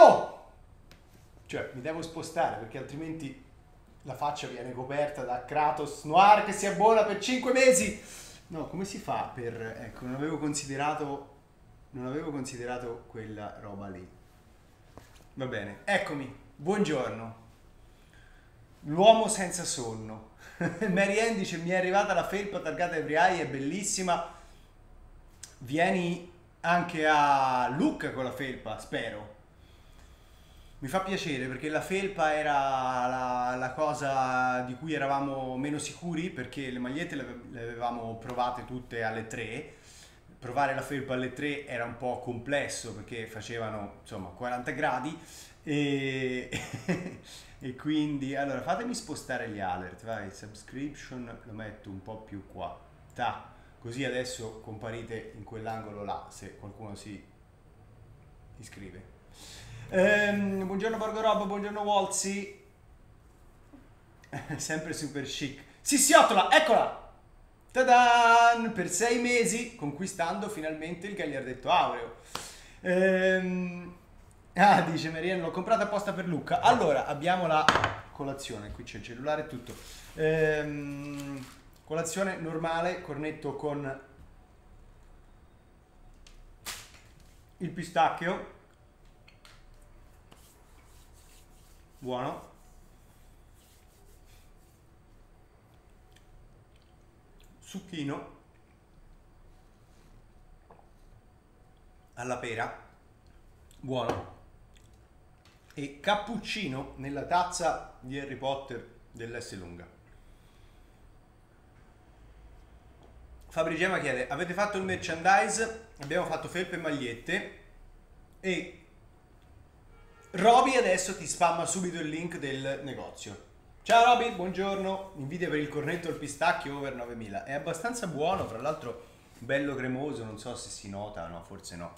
Buongiorno! Cioè, mi devo spostare perché altrimenti la faccia viene coperta da Kratos Noir che si abbona per 5 mesi. No, come si fa per... Ecco, non avevo considerato quella roba lì. Va bene, eccomi. Buongiorno. L'uomo senza sonno. Mary Ann dice, mi è arrivata la felpa targata Every Eye, è bellissima. Vieni anche a Lucca con la felpa, spero. Mi fa piacere perché la felpa era la cosa di cui eravamo meno sicuri, perché le magliette le avevamo provate tutte alle 3. Provare la felpa alle 3 era un po' complesso perché facevano insomma 40 gradi e, e quindi allora fatemi spostare gli alert, vai, subscription lo metto un po' più qua, così adesso comparite in quell'angolo là se qualcuno si iscrive. Buongiorno Borgo Rob, buongiorno Wolsey. Sempre super chic. Sissiotola, eccola! Ta-dan! Per 6 mesi, conquistando finalmente il gagliardetto aureo. Dice Marianne, l'ho comprata apposta per Luca. Allora, abbiamo la colazione, qui c'è il cellulare e tutto. Colazione normale, cornetto con il pistacchio. Buono. Succhino alla pera, buono, e cappuccino nella tazza di Harry Potter dell'S lunga. Fabri Gemma chiede, avete fatto il merchandise? Abbiamo fatto felpe e magliette e Roby adesso ti spamma subito il link del negozio. Ciao Roby, buongiorno. Invidia per il cornetto al pistacchio over 9000. È abbastanza buono, tra l'altro bello cremoso, non so se si nota, no, forse no.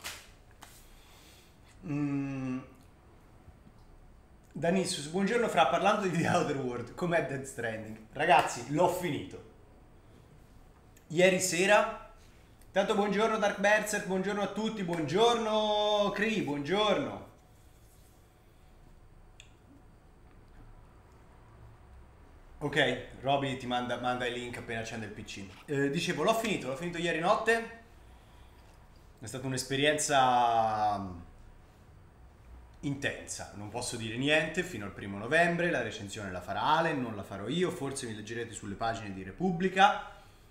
Danissus, buongiorno Fra, parlando di The Outer World, com'è Dead Stranding? Ragazzi, l'ho finito. Ieri sera. Tanto buongiorno Dark Berserk, buongiorno a tutti, buongiorno Cree, buongiorno. Ok, Roby ti manda il link appena accende il PC. Dicevo, l'ho finito ieri notte. È stata un'esperienza intensa, non posso dire niente fino al 1° novembre. La recensione la farà Allen, non la farò io, forse mi leggerete sulle pagine di Repubblica.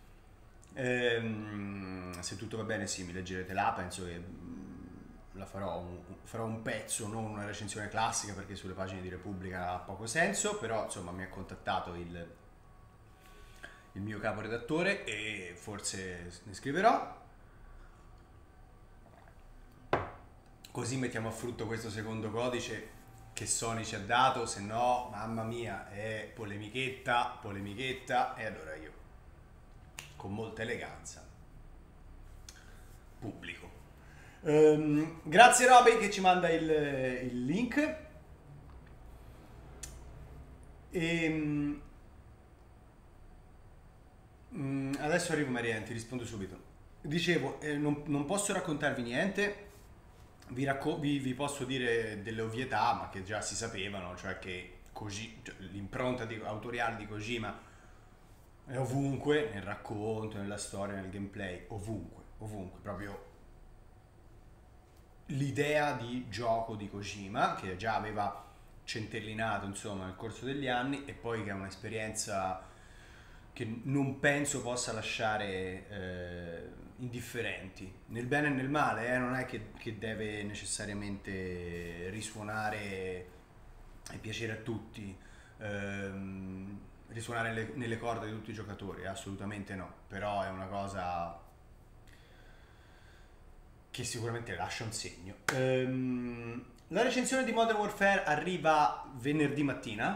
Se tutto va bene sì, mi leggerete là, penso che la farò un pezzo, non una recensione classica perché sulle pagine di Repubblica ha poco senso, però insomma mi ha contattato il mio caporedattore e forse ne scriverò. Così mettiamo a frutto questo secondo codice che Sony ci ha dato, se no, mamma mia, è polemichetta, e allora io, con molta eleganza, pubblico. Grazie Roby che ci manda il link. Adesso arrivo Marianne, ti rispondo subito. Dicevo, non posso raccontarvi niente. Vi posso dire delle ovvietà, ma che già si sapevano, cioè che l'impronta autoriale di Kojima è ovunque, nel racconto, nella storia, nel gameplay, ovunque, proprio l'idea di gioco di Kojima, che già aveva centellinato insomma nel corso degli anni, e poi che è un'esperienza che non penso possa lasciare indifferenti, nel bene e nel male, non è che deve necessariamente risuonare e piacere a tutti, risuonare nelle corde di tutti i giocatori, assolutamente no, però è una cosa che sicuramente lascia un segno. La recensione di Modern Warfare arriva venerdì mattina,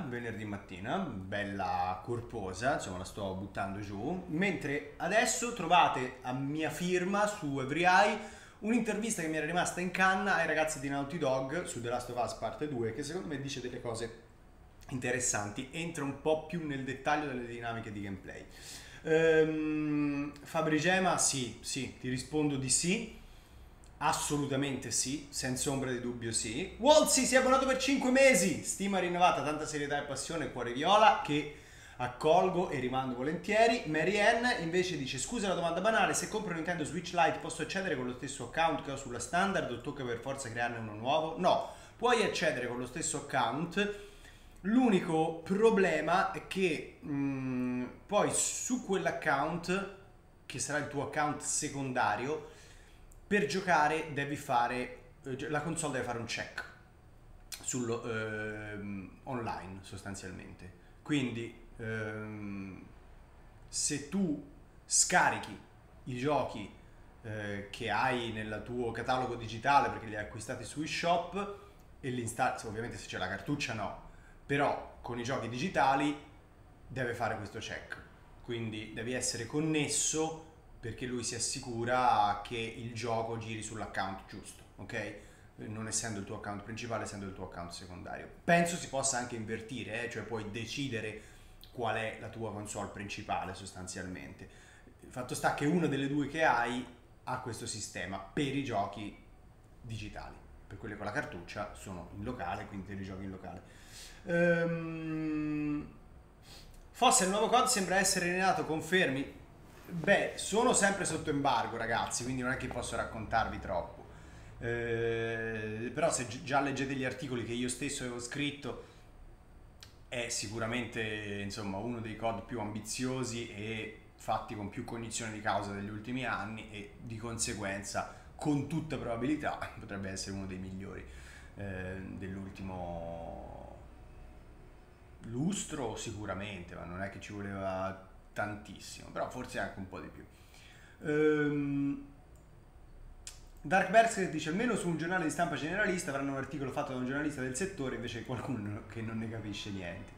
bella corposa, insomma la sto buttando giù, mentre adesso trovate a mia firma su Every Eye un'intervista che mi era rimasta in canna ai ragazzi di Naughty Dog su The Last of Us Parte 2, che secondo me dice delle cose interessanti, entra un po' più nel dettaglio delle dinamiche di gameplay. Fabri Gema, sì, ti rispondo di sì. Assolutamente sì, senza ombra di dubbio sì. Wolsey si è abbonato per 5 mesi, stima rinnovata, tanta serietà e passione, cuore viola, che accolgo e rimando volentieri. Marianne invece dice: scusa la domanda banale, se compro Nintendo Switch Lite posso accedere con lo stesso account che ho sulla standard o tocca per forza crearne uno nuovo? No, puoi accedere con lo stesso account. L'unico problema è che poi su quell'account, che sarà il tuo account secondario, per giocare devi fare, la console deve fare un check online sostanzialmente. Quindi se tu scarichi i giochi che hai nel tuo catalogo digitale perché li hai acquistati su eShop e li installi, ovviamente se c'è la cartuccia no, però con i giochi digitali deve fare questo check. Quindi devi essere connesso perché lui si assicura che il gioco giri sull'account giusto, ok? Non essendo il tuo account principale, essendo il tuo account secondario. Penso si possa anche invertire, cioè puoi decidere qual è la tua console principale sostanzialmente. Il fatto sta che una delle due che hai ha questo sistema per i giochi digitali. Per quelli con la cartuccia sono in locale, quindi te li giochi in locale. Fosse il nuovo COD sembra essere rinato, confermi? Beh, sono sempre sotto embargo, ragazzi, quindi non è che posso raccontarvi troppo. Però se già leggete gli articoli che io stesso avevo scritto, è sicuramente insomma uno dei COD più ambiziosi e fatti con più cognizione di causa degli ultimi anni e di conseguenza con tutta probabilità potrebbe essere uno dei migliori dell'ultimo lustro sicuramente, ma non è che ci voleva tantissimo, però forse anche un po' di più. Dark Berserk dice: almeno su un giornale di stampa generalista avranno un articolo fatto da un giornalista del settore invece che qualcuno che non ne capisce niente.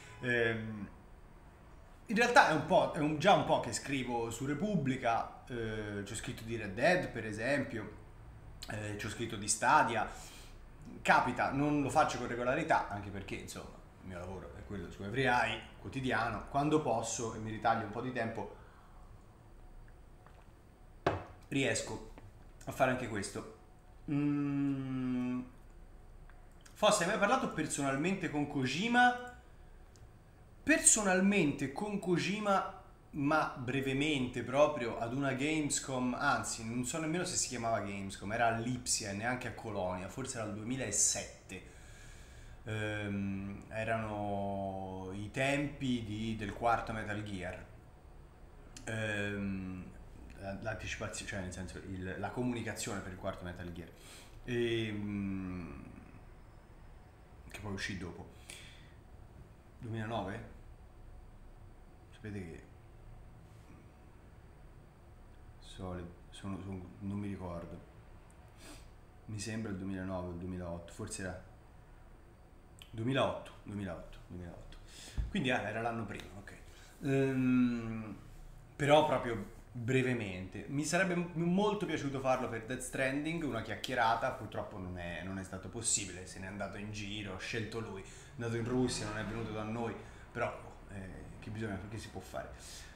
In realtà è già un po' che scrivo su Repubblica, ci ho scritto di Red Dead per esempio, ci ho scritto di Stadia. Capita, non lo faccio con regolarità, anche perché insomma il mio lavoro è quello su EveryEye, quotidiano. Quando posso e mi ritaglio un po' di tempo, riesco a fare anche questo. Fosse, hai mai parlato personalmente con Kojima? Personalmente con Kojima, ma brevemente proprio ad una Gamescom, anzi non so nemmeno se si chiamava Gamescom, era a Lipsia e neanche a Colonia, forse era il 2007. Erano i tempi del quarto Metal Gear. L'anticipazione, cioè nel senso la comunicazione per il quarto Metal Gear. E, che poi uscì dopo. 2009? Sapete che non mi ricordo. Mi sembra il 2009 o il 2008, forse era 2008. Quindi era l'anno prima, ok. Però proprio brevemente. Mi sarebbe molto piaciuto farlo per Death Stranding, una chiacchierata, purtroppo non è stato possibile, se n'è andato in giro, ha scelto lui, è andato in Russia, non è venuto da noi, però che si può fare?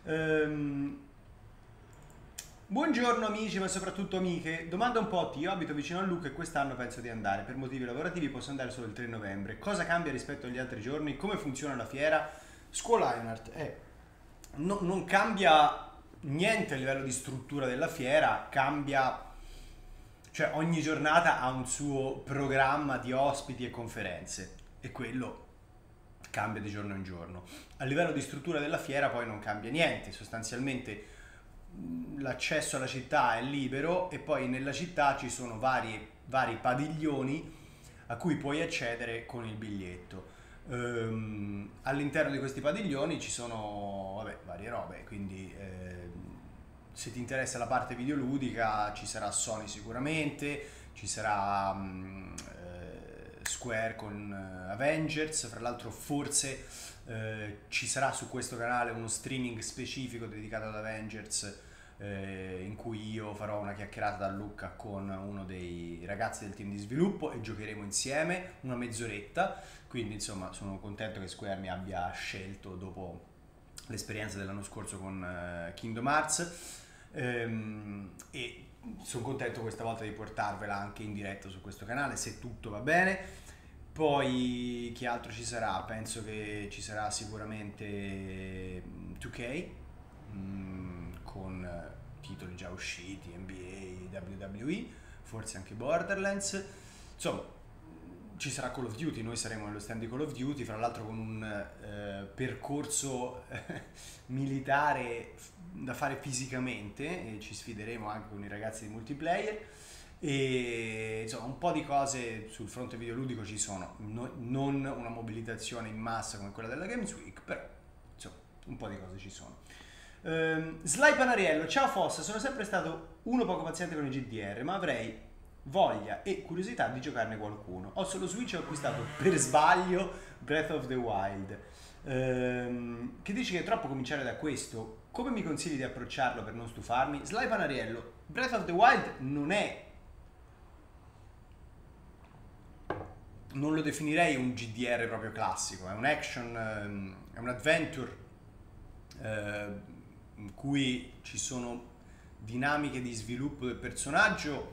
Buongiorno amici, ma soprattutto amiche. Domanda un po' a te, io abito vicino a Lucca e quest'anno penso di andare. Per motivi lavorativi posso andare solo il 3 novembre. Cosa cambia rispetto agli altri giorni? Come funziona la fiera? Scuola Einart. Non cambia niente a livello di struttura della fiera, cambia, cioè ogni giornata ha un suo programma di ospiti e conferenze e quello cambia di giorno in giorno. A livello di struttura della fiera poi non cambia niente, sostanzialmente l'accesso alla città è libero e poi nella città ci sono vari padiglioni a cui puoi accedere con il biglietto. All'interno di questi padiglioni ci sono varie robe, quindi se ti interessa la parte videoludica ci sarà Sony sicuramente, ci sarà Square con Avengers, fra l'altro forse ci sarà su questo canale uno streaming specifico dedicato ad Avengers in cui io farò una chiacchierata da Lucca con uno dei ragazzi del team di sviluppo e giocheremo insieme una mezz'oretta, quindi insomma sono contento che Square mi abbia scelto dopo l'esperienza dell'anno scorso con Kingdom Hearts e sono contento questa volta di portarvela anche in diretta su questo canale, se tutto va bene. Poi che altro ci sarà? Penso che ci sarà sicuramente 2K con titoli già usciti, NBA, WWE, forse anche Borderlands. Insomma, ci sarà Call of Duty, noi saremo nello stand di Call of Duty, fra l'altro con un percorso militare da fare fisicamente, e ci sfideremo anche con i ragazzi di multiplayer, e insomma un po' di cose sul fronte videoludico ci sono, non una mobilitazione in massa come quella della Games Week, però insomma un po' di cose ci sono. Sly Panariello, ciao Fossa, sono sempre stato uno poco paziente con i GDR, ma avrei voglia e curiosità di giocarne qualcuno. Ho solo Switch e ho acquistato per sbaglio Breath of the Wild. Che dici che è troppo cominciare da questo? Come mi consigli di approcciarlo per non stufarmi? Sly Panariello, Breath of the Wild non lo definirei un GDR proprio classico, è un action, è un adventure in cui ci sono dinamiche di sviluppo del personaggio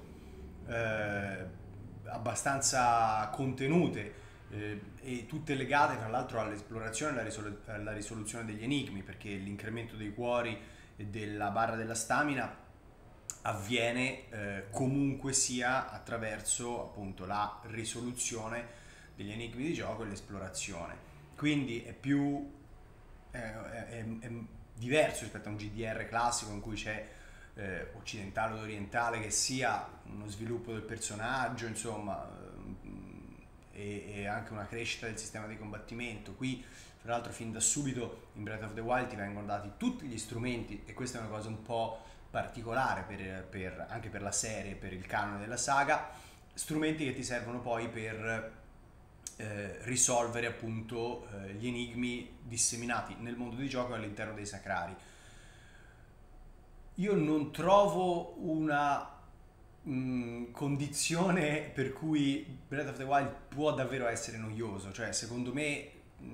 abbastanza contenute, e tutte legate tra l'altro all'esplorazione e alla risoluzione degli enigmi, perché l'incremento dei cuori e della barra della stamina avviene comunque sia attraverso appunto la risoluzione degli enigmi di gioco e l'esplorazione. Quindi è più è diverso rispetto a un GDR classico in cui c'è occidentale o orientale, che sia uno sviluppo del personaggio, insomma, e anche una crescita del sistema di combattimento. Qui tra l'altro fin da subito in Breath of the Wild ti vengono dati tutti gli strumenti, e questa è una cosa un po' particolare anche per la serie, per il canone della saga, strumenti che ti servono poi per risolvere appunto gli enigmi disseminati nel mondo di gioco e all'interno dei sacrari. Io non trovo una condizione per cui Breath of the Wild può davvero essere noioso, cioè secondo me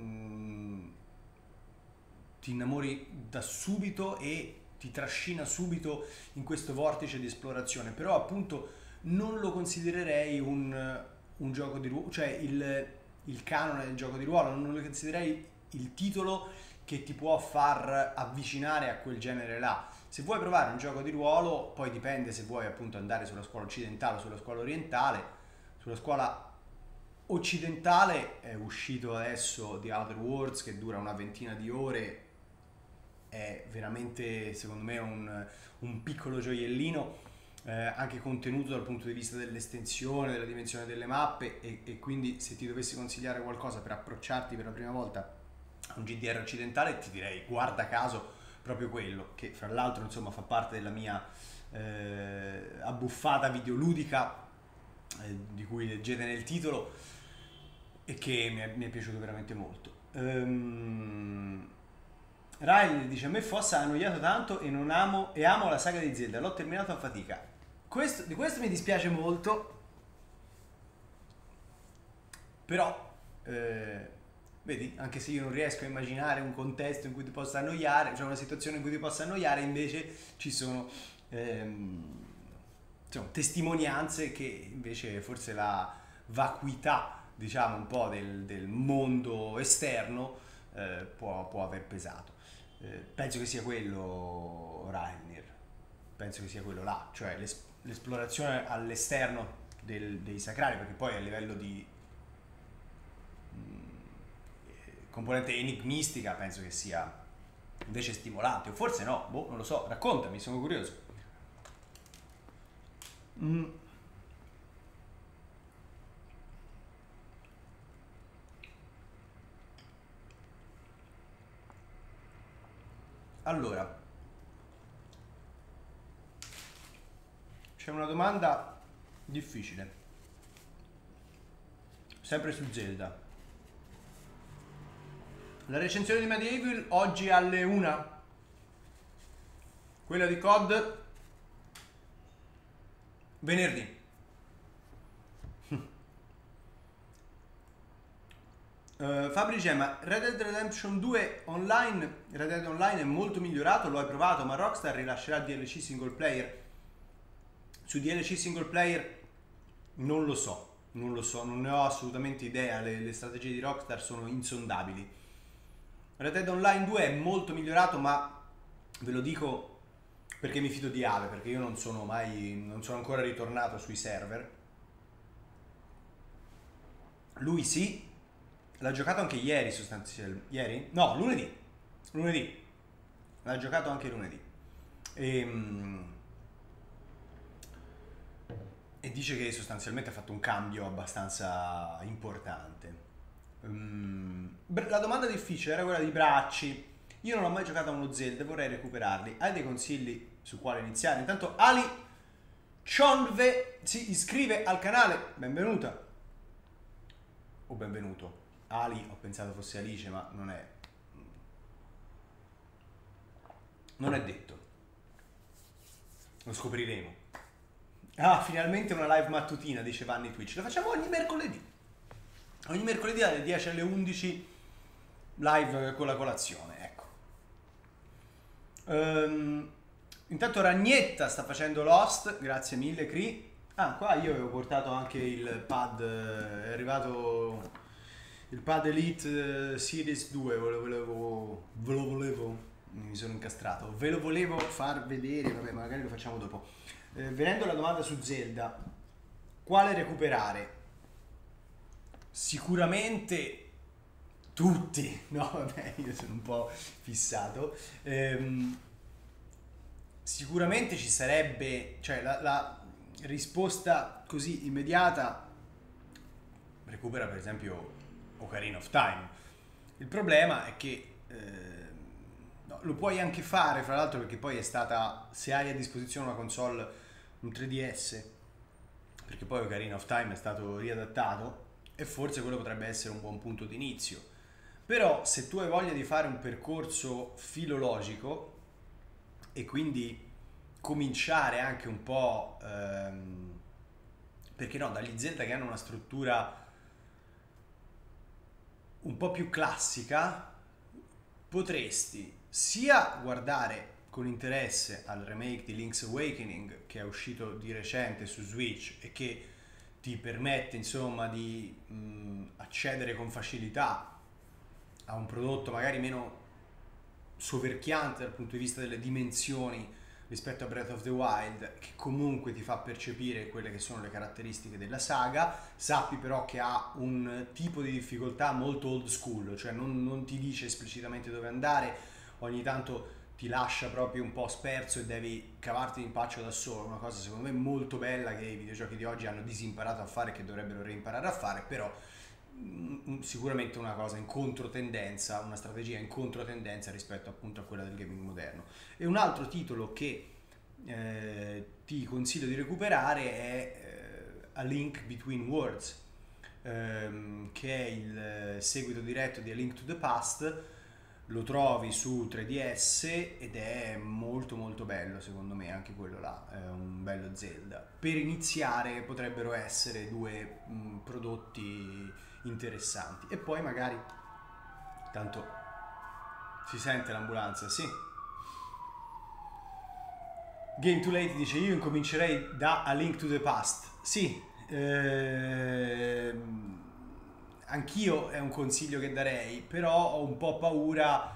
ti innamori da subito e ti trascina subito in questo vortice di esplorazione, però appunto non lo considererei un gioco di ruolo, cioè il canone del gioco di ruolo, non lo considererei il titolo che ti può far avvicinare a quel genere là. Se vuoi provare un gioco di ruolo, poi dipende se vuoi appunto andare sulla scuola occidentale o sulla scuola orientale. Sulla scuola occidentale è uscito adesso The Outer Worlds, che dura una ventina di ore, è veramente secondo me un piccolo gioiellino, anche contenuto dal punto di vista dell'estensione, della dimensione delle mappe, e quindi se ti dovessi consigliare qualcosa per approcciarti per la prima volta a un GDR occidentale, ti direi guarda caso proprio quello, che fra l'altro insomma fa parte della mia abbuffata videoludica, di cui leggete nel titolo, e che mi è piaciuto veramente molto. Riley dice: a me Fossa ha annoiato tanto e amo la saga di Zelda, l'ho terminato a fatica. Di questo mi dispiace molto, però vedi, anche se io non riesco a immaginare un contesto in cui ti possa annoiare, cioè una situazione in cui ti possa annoiare, invece ci sono testimonianze che invece forse la vacuità, diciamo, un po' del mondo esterno può aver pesato. Penso che sia quello, Rainer, penso che sia quello là, cioè l'esplorazione all'esterno dei sacrali, perché poi a livello di componente enigmistica penso che sia invece stimolante, o forse no, boh, non lo so, raccontami, sono curioso. Allora, c'è una domanda difficile, sempre su Zelda. La recensione di Medieval oggi alle 1, quella di COD venerdì. Fabri dice: ma Red Dead Redemption 2 online, Red Dead Online è molto migliorato, lo hai provato, ma Rockstar rilascerà DLC single player? Su DLC single player non lo so, non ne ho assolutamente idea, le strategie di Rockstar sono insondabili. Red Dead Online 2 è molto migliorato, ma ve lo dico perché mi fido di Ave, perché io non sono ancora ritornato sui server. Lui sì, l'ha giocato anche ieri sostanzialmente. Ieri? No, lunedì. Lunedì. L'ha giocato anche lunedì. E dice che sostanzialmente ha fatto un cambio abbastanza importante. La domanda difficile era quella di bracci. Io non ho mai giocato a uno Zelda, vorrei recuperarli. Hai dei consigli su quale iniziare? Intanto Ali Chonve si iscrive al canale. Benvenuta. O benvenuto. Ali, ho pensato fosse Alice, ma non è detto. Lo scopriremo. Ah, finalmente una live mattutina, dice Vanni Twitch. La facciamo ogni mercoledì. Ogni mercoledì dalle 10 alle 11 live con la colazione, ecco. Intanto Ragnetta sta facendo Lost, grazie mille Cri. Ah, qua io avevo portato anche il pad, è arrivato il pad Elite Series 2, mi sono incastrato, ve lo volevo far vedere, vabbè magari lo facciamo dopo. Venendo alla domanda su Zelda, quale recuperare? Sicuramente tutti, no vabbè io sono un po' fissato. Sicuramente ci sarebbe, cioè la risposta così immediata recupera per esempio Ocarina of Time. Il problema è che no, lo puoi anche fare, fra l'altro, perché poi è stata, se hai a disposizione una console, un 3DS, perché poi Ocarina of Time è stato riadattato e forse quello potrebbe essere un buon punto d'inizio. Però se tu hai voglia di fare un percorso filologico e quindi cominciare anche un po', perché no, dagli Zelda che hanno una struttura un po' più classica, potresti sia guardare con interesse al remake di Link's Awakening che è uscito di recente su Switch e che ti permette insomma di accedere con facilità a un prodotto magari meno soverchiante dal punto di vista delle dimensioni rispetto a Breath of the Wild, che comunque ti fa percepire quelle che sono le caratteristiche della saga. Sappi però che ha un tipo di difficoltà molto old school, cioè non ti dice esplicitamente dove andare, ogni tanto ti lascia proprio un po' sperso e devi cavarti l'impaccio da solo, una cosa secondo me molto bella che i videogiochi di oggi hanno disimparato a fare e che dovrebbero reimparare a fare, però sicuramente una cosa in controtendenza, una strategia in controtendenza rispetto appunto a quella del gaming moderno. E un altro titolo che ti consiglio di recuperare è A Link Between Worlds, che è il seguito diretto di A Link to the Past. Lo trovi su 3DS ed è molto molto bello, secondo me anche quello là è un bello Zelda. Per iniziare potrebbero essere due prodotti interessanti. E poi magari, tanto si sente l'ambulanza, sì. Game Too Late dice io incomincerei da A Link to the Past. Sì, anch'io è un consiglio che darei, però ho un po' paura,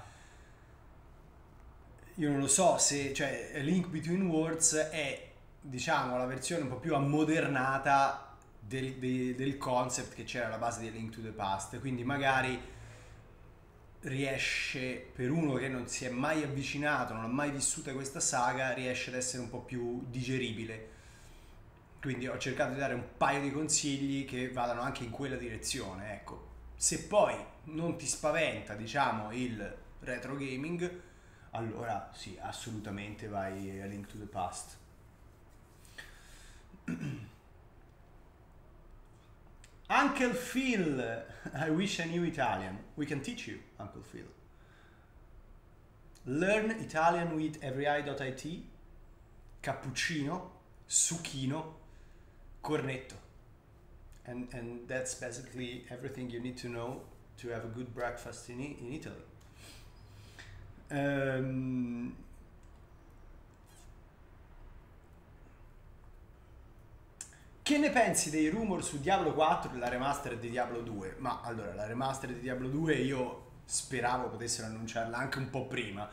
io non lo so se, cioè A Link Between Worlds è diciamo la versione un po' più ammodernata del concept che c'era alla base di A Link to the Past, quindi magari riesce, per uno che non si è mai avvicinato, non ha mai vissuta questa saga, riesce ad essere un po' più digeribile. Quindi ho cercato di dare un paio di consigli che vadano anche in quella direzione, ecco. Se poi non ti spaventa, diciamo, il retro gaming, allora sì, assolutamente vai a Link to the Past. Uncle Phil, I wish I knew Italian. We can teach you, Uncle Phil. Learn Italian with everyeye.it, cappuccino, succhino, cornetto. And that's basically everything you need to know to have a good breakfast in Italy. Che ne pensi dei rumor su Diablo 4 e la remaster di Diablo 2? Ma allora, la remaster di Diablo 2 io speravo potessero annunciarla anche un po' prima.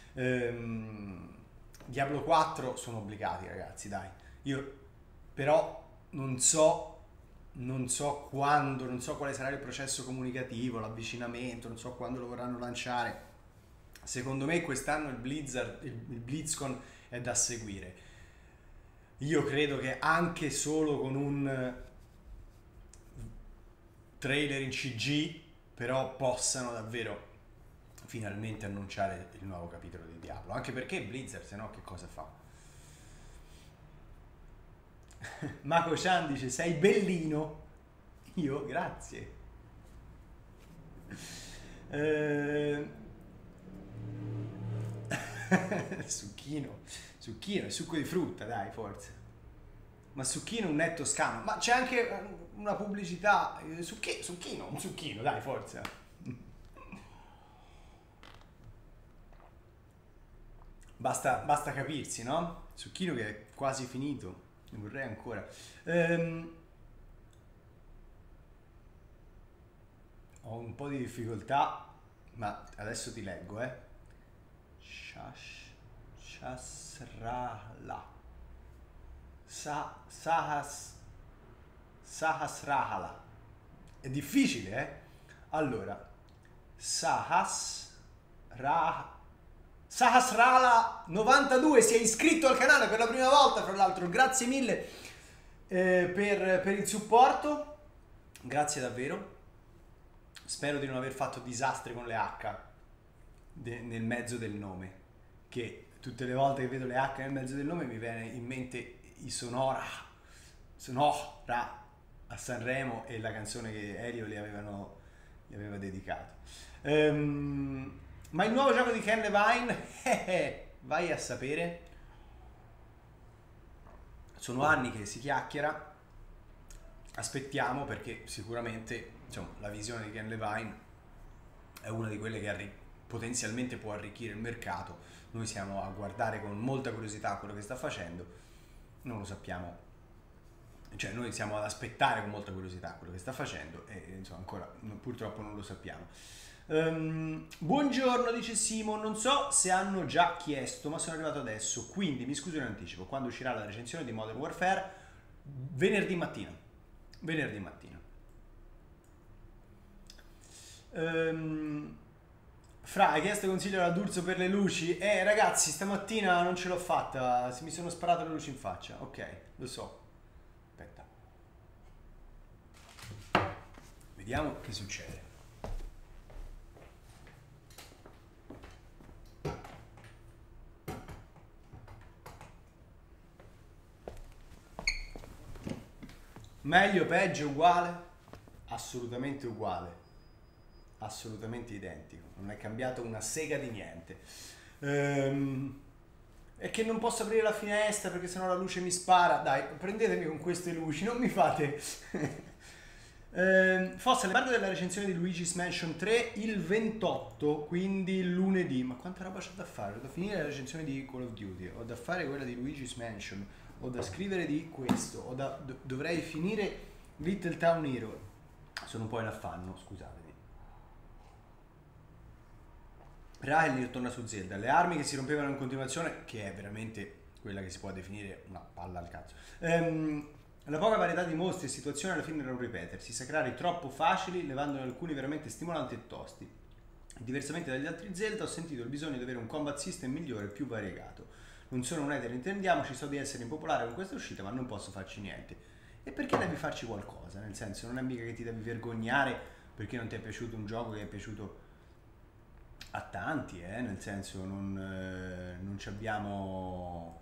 Diablo 4 sono obbligati, ragazzi, dai. Io però non so quando, non so quale sarà il processo comunicativo, l'avvicinamento, non so quando lo vorranno lanciare. Secondo me quest'anno il BlizzCon è da seguire. Io credo che anche solo con un trailer in CG però possano davvero finalmente annunciare il nuovo capitolo di Diablo. Anche perché Blizzard, se no che cosa fa? Mako Chan dice sei bellino. Io, grazie. Eh... Succhino, succhino, è succo di frutta, dai, forza. Ma succhino un netto scamo. Ma c'è anche una pubblicità. Succhino, un succhino, dai, forza. Basta capirsi, no? Succhino che è quasi finito. Ne vorrei ancora. Ehm, Ho un po' di difficoltà, ma adesso ti leggo, eh. Shasrala. Sahas. Sahasrahala. È difficile, eh? Allora, Sahasrala 92 si è iscritto al canale per la prima volta, fra l'altro. Grazie mille per il supporto. Grazie davvero. Spero di non aver fatto disastri con le H nel mezzo del nome. Che tutte le volte che vedo le H nel mezzo del nome mi viene in mente i Sonora a Sanremo e la canzone che Elio gli aveva dedicato. Ma il nuovo gioco di Ken Levine, vai a sapere. Sono anni che si chiacchiera, aspettiamo perché sicuramente insomma, la visione di Ken Levine è una di quelle che potenzialmente può arricchire il mercato. Noi siamo a guardare con molta curiosità quello che sta facendo, non lo sappiamo, cioè noi siamo ad aspettare con molta curiosità quello che sta facendo e insomma ancora purtroppo non lo sappiamo. Buongiorno, dice Simo, non so se hanno già chiesto ma sono arrivato adesso, quindi mi scuso in anticipo. Quando uscirà la recensione di Modern Warfare? Venerdì mattina. Fra, hai chiesto consiglio alla D'Urso per le luci? Ragazzi, stamattina non ce l'ho fatta, mi sono sparato le luci in faccia. Ok, lo so. Aspetta. Vediamo che succede. Meglio, peggio, uguale? Assolutamente uguale. Assolutamente identico. Non è cambiato una sega di niente. È che non posso aprire la finestra perché sennò la luce mi spara. Dai, prendetemi con queste luci, non mi fate... Fosse alle parte della recensione di Luigi's Mansion 3 il 28, quindi il lunedì. Ma quanta roba c'è da fare? Ho da finire la recensione di Call of Duty, ho da fare quella di Luigi's Mansion, ho da scrivere di questo, dovrei finire Little Town Hero. Sono un po' in affanno, scusatemi. Rael torna su Zelda, le armi che si rompevano in continuazione, che è veramente quella che si può definire una palla al cazzo. La poca varietà di mostri e situazioni alla fine era un ripetersi, sacrari troppo facili, levandone alcuni veramente stimolanti e tosti. Diversamente dagli altri Zelda ho sentito il bisogno di avere un combat system migliore e più variegato. Non sono un hater, intendiamoci, so di essere impopolare con questa uscita, ma non posso farci niente. E perché devi farci qualcosa? Nel senso, non è mica che ti devi vergognare perché non ti è piaciuto un gioco che è piaciuto a tanti, nel senso non ci abbiamo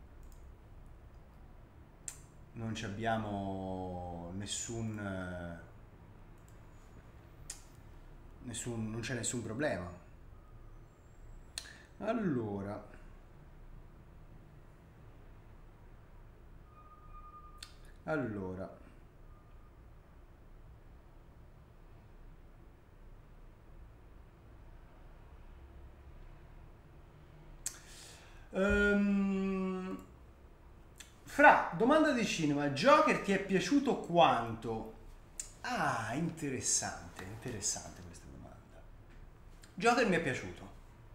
non c'è nessun problema. Allora Fra, domanda di cinema, Joker ti è piaciuto quanto? Ah, interessante, interessante questa domanda. Joker mi è piaciuto.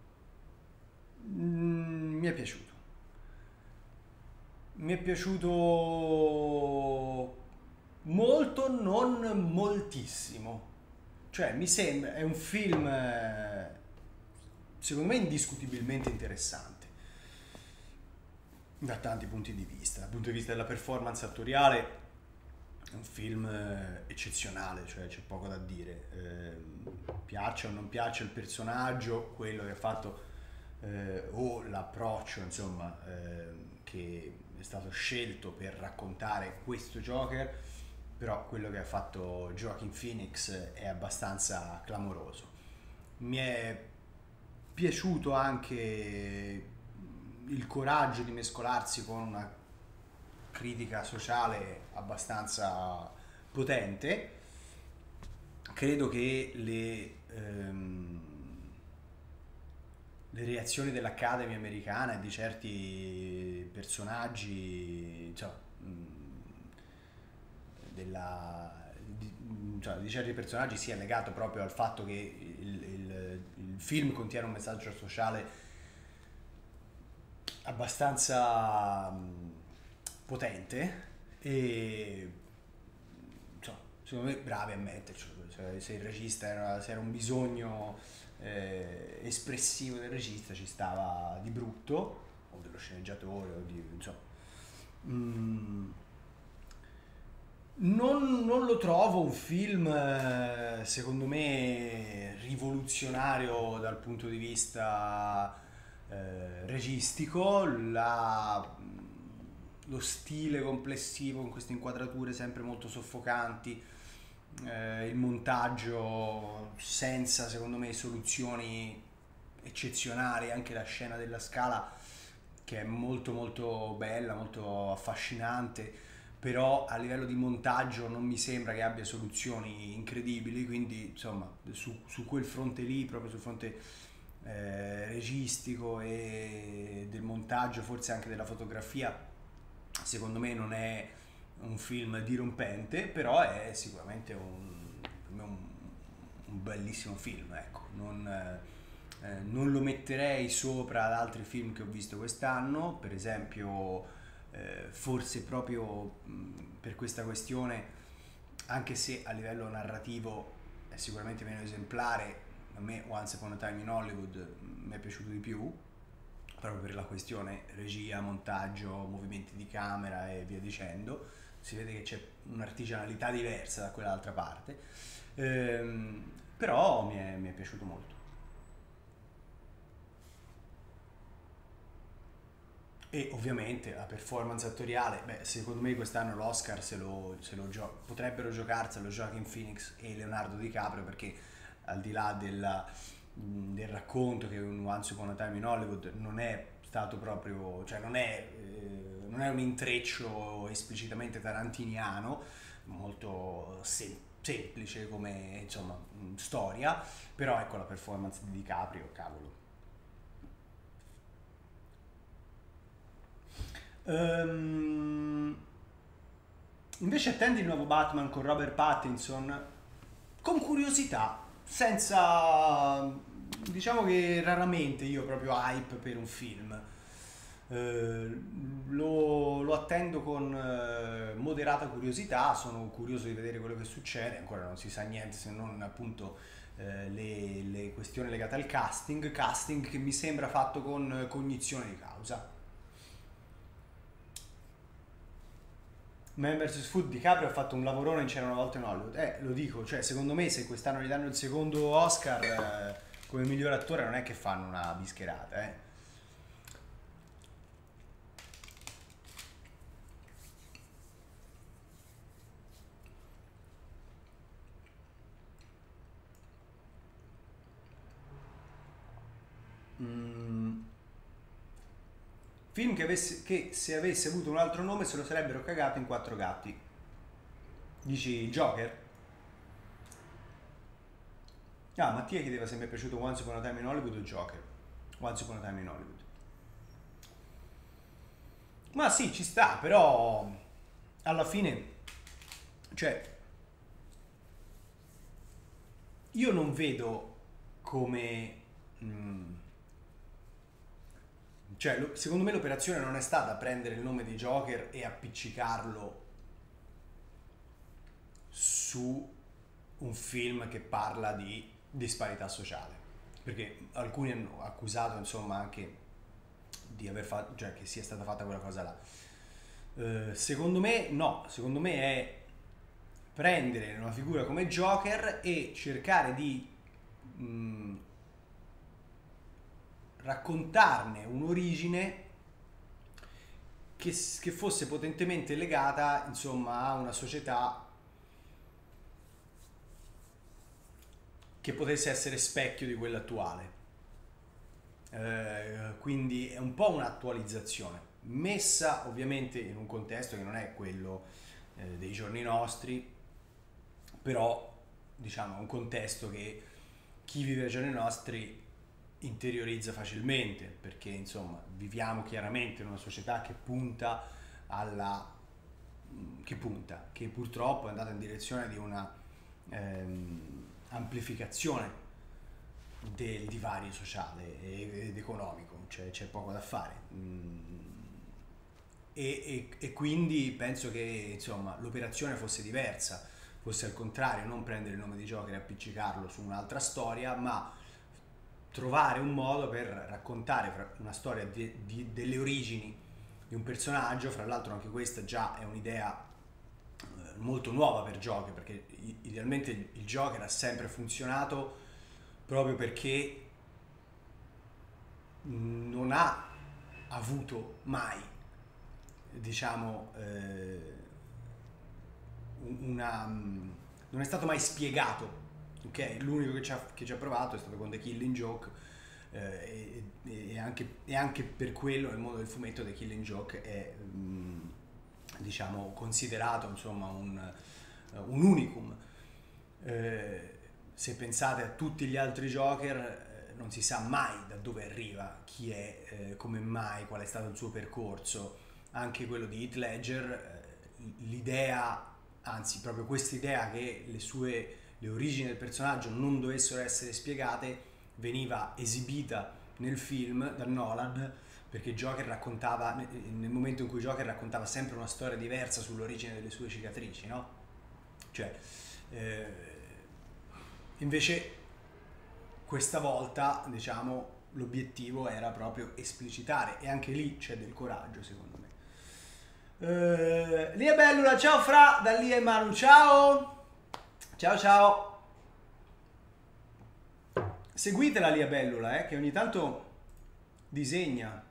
Mi è piaciuto. Mi è piaciuto molto, non moltissimo. Cioè, mi sembra, è un film, secondo me, indiscutibilmente interessante da tanti punti di vista. Dal punto di vista della performance attoriale, è un film eccezionale, cioè c'è poco da dire. Piaccia o non piaccia il personaggio, quello che ha fatto, o l'approccio, insomma, che è stato scelto per raccontare questo Joker, però quello che ha fatto Joaquin Phoenix è abbastanza clamoroso. Mi è piaciuto anche il coraggio di mescolarsi con una critica sociale abbastanza potente. Credo che le reazioni dell'Academy americana e di certi personaggi, insomma, cioè, di certi personaggi sia legato proprio al fatto che il film contiene un messaggio sociale abbastanza potente e insomma, secondo me bravi a mettercelo, cioè, se il regista se era un bisogno espressivo del regista ci stava di brutto, o dello sceneggiatore o di insomma. Non lo trovo un film, secondo me, rivoluzionario dal punto di vista registico. Lo stile complessivo con queste inquadrature sempre molto soffocanti, il montaggio senza, secondo me, soluzioni eccezionali, anche la scena della scala che è molto molto bella, molto affascinante, però a livello di montaggio non mi sembra che abbia soluzioni incredibili, quindi insomma su quel fronte lì, proprio sul fronte registico e del montaggio, forse anche della fotografia, secondo me non è un film dirompente, però è sicuramente un bellissimo film, ecco. Non lo metterei sopra ad altri film che ho visto quest'anno, per esempio forse proprio per questa questione, anche se a livello narrativo è sicuramente meno esemplare, a me Once Upon a Time in Hollywood mi è piaciuto di più, proprio per la questione regia, montaggio, movimenti di camera e via dicendo. Si vede che c'è un'artigianalità diversa da quell'altra parte, però mi è piaciuto molto. E ovviamente la performance attoriale, beh, secondo me quest'anno l'Oscar potrebbero giocarselo Joaquin Phoenix e Leonardo DiCaprio, perché al di là del racconto che un Once Upon a Time in Hollywood non è stato proprio, cioè non è un intreccio esplicitamente tarantiniano, molto semplice come insomma storia, però ecco la performance di DiCaprio, cavolo. Ehm, Invece attendi il nuovo Batman con Robert Pattinson con curiosità, senza, diciamo che raramente io proprio hype per un film. Eh, lo attendo con moderata curiosità, sono curioso di vedere quello che succede, ancora non si sa niente se non appunto le questioni legate al casting che mi sembra fatto con cognizione di causa. Man vs. Food, DiCaprio ha fatto un lavorone in C'era una volta in Hollywood. Lo dico, cioè secondo me se quest'anno gli danno il secondo Oscar come miglior attore non è che fanno una bischerata, eh. Mm, film che se avesse avuto un altro nome se lo sarebbero cagato in quattro gatti. Dici Joker? Ah, Mattia chiedeva se mi è piaciuto Once Upon a Time in Hollywood o Joker. Once Upon a Time in Hollywood. Ma sì, ci sta, però alla fine, cioè, io non vedo come... cioè, secondo me l'operazione non è stata prendere il nome di Joker e appiccicarlo su un film che parla di disparità sociale. Perché alcuni hanno accusato, insomma, anche di aver fatto, cioè che sia stata fatta quella cosa là. Secondo me no, secondo me è prendere una figura come Joker e cercare di raccontarne un'origine che fosse potentemente legata, insomma, a una società che potesse essere specchio di quella attuale. Quindi è un po' un'attualizzazione, messa ovviamente in un contesto che non è quello dei giorni nostri, però diciamo è un contesto che chi vive ai giorni nostri interiorizza facilmente, perché insomma viviamo chiaramente in una società che punta alla che purtroppo è andata in direzione di una amplificazione del divario sociale ed economico, cioè c'è poco da fare. E quindi penso che insomma l'operazione fosse diversa, fosse al contrario, non prendere il nome di Joker e appiccicarlo su un'altra storia, ma trovare un modo per raccontare una storia delle origini di un personaggio. Fra l'altro anche questa già è un'idea molto nuova per Joker, perché idealmente il Joker ha sempre funzionato proprio perché non ha avuto mai, diciamo, non è stato mai spiegato, ok? L'unico che ci ha provato è stato con The Killing Joke, e anche per quello nel mondo del fumetto The Killing Joke è diciamo considerato insomma un unicum. Se pensate a tutti gli altri Joker, non si sa mai da dove arriva, chi è, come mai, qual è stato il suo percorso. Anche quello di Heath Ledger, l'idea, anzi proprio quest'idea che le origini del personaggio non dovessero essere spiegate, veniva esibita nel film da Nolan, perché Joker raccontava, nel momento in cui Joker raccontava sempre una storia diversa sull'origine delle sue cicatrici, no? Cioè, invece questa volta, diciamo, l'obiettivo era proprio esplicitare, e anche lì c'è del coraggio, secondo me. Lia Bellula, ciao Fra, da Lia e Manu, ciao! Ciao ciao! Seguitela Lia Bellula, che ogni tanto disegna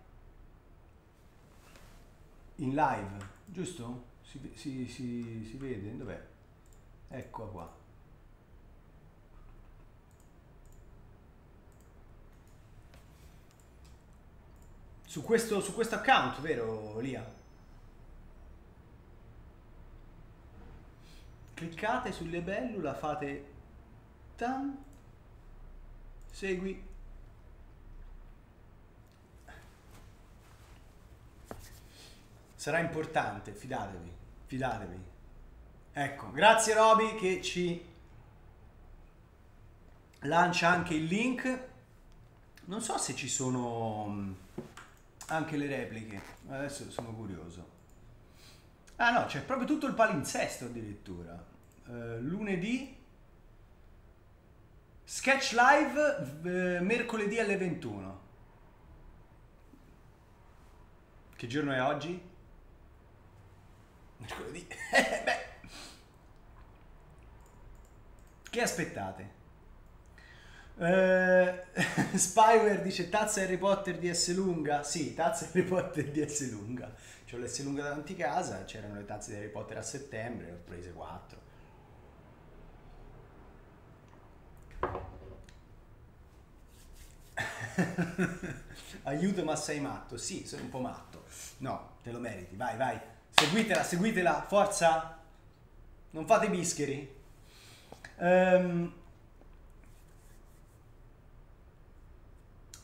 in live, giusto? Si vede? Dov'è? Ecco qua. Su questo account, vero Lia? Cliccate sulle Bellula, fate tan, segui. Sarà importante, fidatevi, fidatevi. Ecco, grazie Roby che ci lancia anche il link. Non so se ci sono anche le repliche, adesso sono curioso. Ah no, c'è proprio tutto il palinsesto addirittura. Lunedì Sketch Live, mercoledì alle 21. Che giorno è oggi? Mercoledì. Beh. Che aspettate? Spyware dice tazza Harry Potter di S lunga. Sì, tazza Harry Potter di S lunga. C'ho l'S lunga davanti casa, c'erano le tazze di Harry Potter a settembre, ne ho prese 4. Aiuto, ma sei matto? Sì, sono un po' matto. No, te lo meriti, vai, vai. Seguitela, seguitela, forza. Non fate bischeri.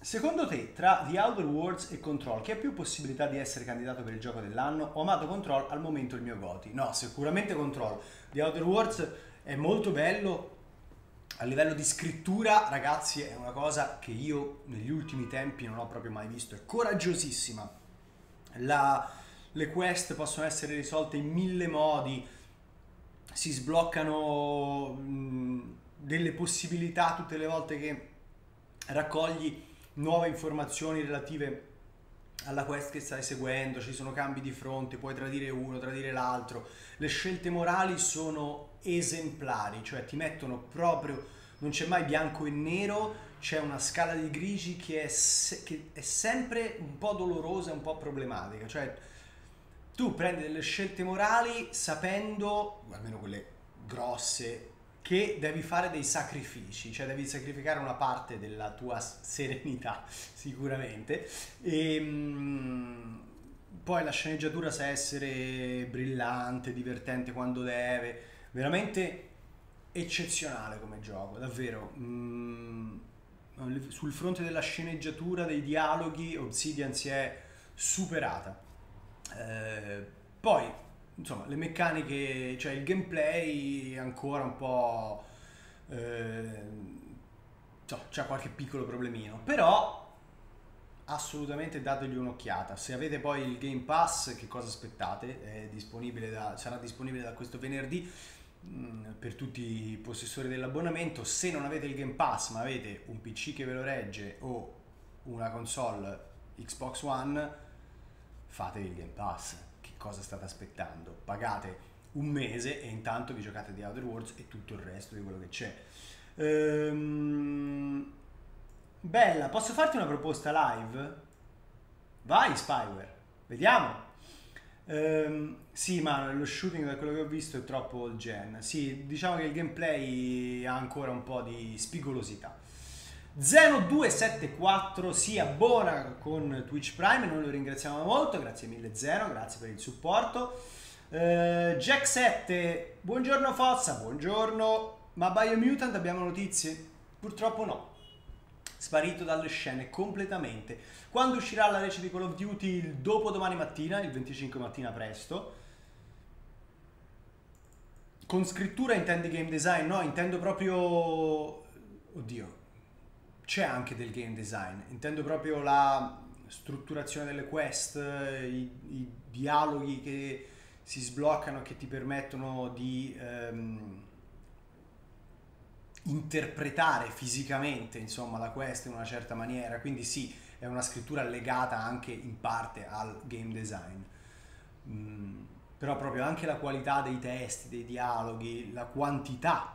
Secondo te, tra The Outer Worlds e Control, chi ha più possibilità di essere candidato per il gioco dell'anno? Ho amato Control, al momento il mio GOTY. No, sicuramente Control. The Outer Worlds è molto bello, a livello di scrittura, ragazzi, è una cosa che io negli ultimi tempi non ho proprio mai visto. È coraggiosissima. Le quest possono essere risolte in 1000 modi, si sbloccano delle possibilità tutte le volte che raccogli nuove informazioni relative alla quest che stai seguendo, ci sono cambi di fronte, puoi tradire uno, tradire l'altro. Le scelte morali sono esemplari, cioè ti mettono proprio, non c'è mai bianco e nero, c'è una scala di grigi che è sempre un po' dolorosa, un po' problematica, cioè tu prendi delle scelte morali sapendo, almeno quelle grosse, che devi fare dei sacrifici, cioè devi sacrificare una parte della tua serenità sicuramente, e poi la sceneggiatura sa essere brillante, divertente quando deve, veramente eccezionale come gioco, davvero. Sul fronte della sceneggiatura, dei dialoghi, Obsidian si è superata. Poi, insomma, le meccaniche, cioè il gameplay è ancora un po'... c'è qualche piccolo problemino, però assolutamente dategli un'occhiata. Se avete poi il Game Pass, che cosa aspettate? È disponibile sarà disponibile da questo venerdì per tutti i possessori dell'abbonamento. Se non avete il Game Pass ma avete un PC che ve lo regge o una console Xbox One, fatevi il Game Pass. Che cosa state aspettando? Pagate un mese e intanto vi giocate The Outer Worlds e tutto il resto di quello che c'è. Bella, posso farti una proposta live? Vai Spyware, vediamo. Sì, ma lo shooting da quello che ho visto è troppo old gen. Sì, diciamo che il gameplay ha ancora un po' di spigolosità. Zeno274 si abbona con Twitch Prime, noi lo ringraziamo molto, grazie mille Zeno, grazie per il supporto. Jack7, buongiorno Fozza, buongiorno. Ma Biomutant abbiamo notizie? Purtroppo no, sparito dalle scene completamente. Quando uscirà la release di Call of Duty? Il dopodomani mattina, il 25 mattina presto. Con scrittura intendi game design? No, intendo proprio... Oddio, c'è anche del game design, intendo proprio la strutturazione delle quest, i dialoghi che si sbloccano, che ti permettono di interpretare fisicamente, insomma, la quest in una certa maniera. Quindi sì, è una scrittura legata anche in parte al game design. Però proprio anche la qualità dei testi, dei dialoghi, la quantità